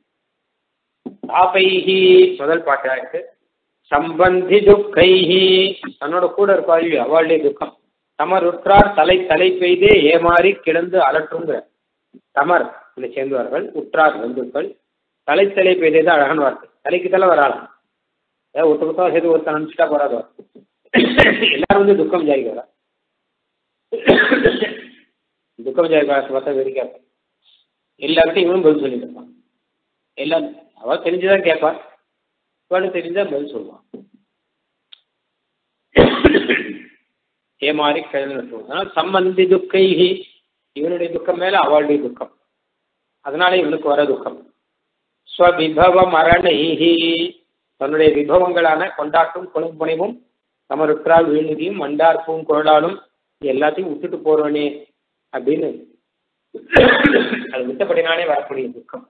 தாபைஹி முதல் பாட்டா இருக்கு. சம்பந்தி துக்கைஹி, தன்னோட கூட இருப்பாள் அவளுடைய துக்கம். தமருற்றார் தலை தலை பெய்தே ஏமாறி கிடந்து அலற்றுங்கிற தமர் இதை சேர்ந்தவர்கள் உற்றார் பந்துக்கள். தலை தலை பெய்தே தான் அழகான வார்த்தை. தலைக்கு தலை வராலாம், ஒருத்த புத்தகம் சேர்த்து ஒருத்தர் அனுப்பிச்சிட்டா போறாது. எல்லாரும் வந்து துக்கம் ஜாயிக்கிறா. துக்கம் ஜாயிக்கிறா பார்த்தா வெறிக்கா எல்லாருக்கும் இவனும் பதில் சொல்லிட்டு இருப்பான். எல்லாம் அவ தெரிஞ்சுதான் கேட்பான், இவனு தெரிஞ்சா பதில் சொல்லுவான். ஏமாறி கிழந்து சம்பந்தி துக்கைஹி, இவனுடைய துக்கம் மேல அவளுடைய துக்கம், அதனால இவனுக்கு வர துக்கம். ஸ்வவிபவ மரணைஹி தன்னுடைய விபவங்களான கொண்டாட்டும் குளம்புனைவும் தமருற்றால் வீழ்நிதியும் மண்டார்ப்பும் குரலாலும் எல்லாத்தையும் விட்டுட்டு போறவனே அப்படின்னு அது விட்டபடினாலே வரக்கூடிய துக்கம்.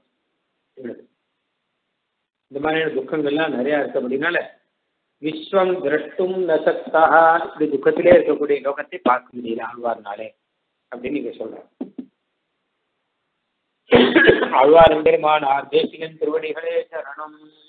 இந்த மாதிரியான துக்கங்கள்லாம் நிறைய இருக்கு. அப்படின்னால விஸ்வம் திரட்டும் நசக்தா இப்படி துக்கத்திலே இருக்கக்கூடிய லோகத்தை பார்க்க முடியல ஆழ்வார்னாலே அப்படின்னு நீங்க சொல்ற. ஆழ்வார் பெருமானார் தேசிகன் திருவடிகளே சரணம்.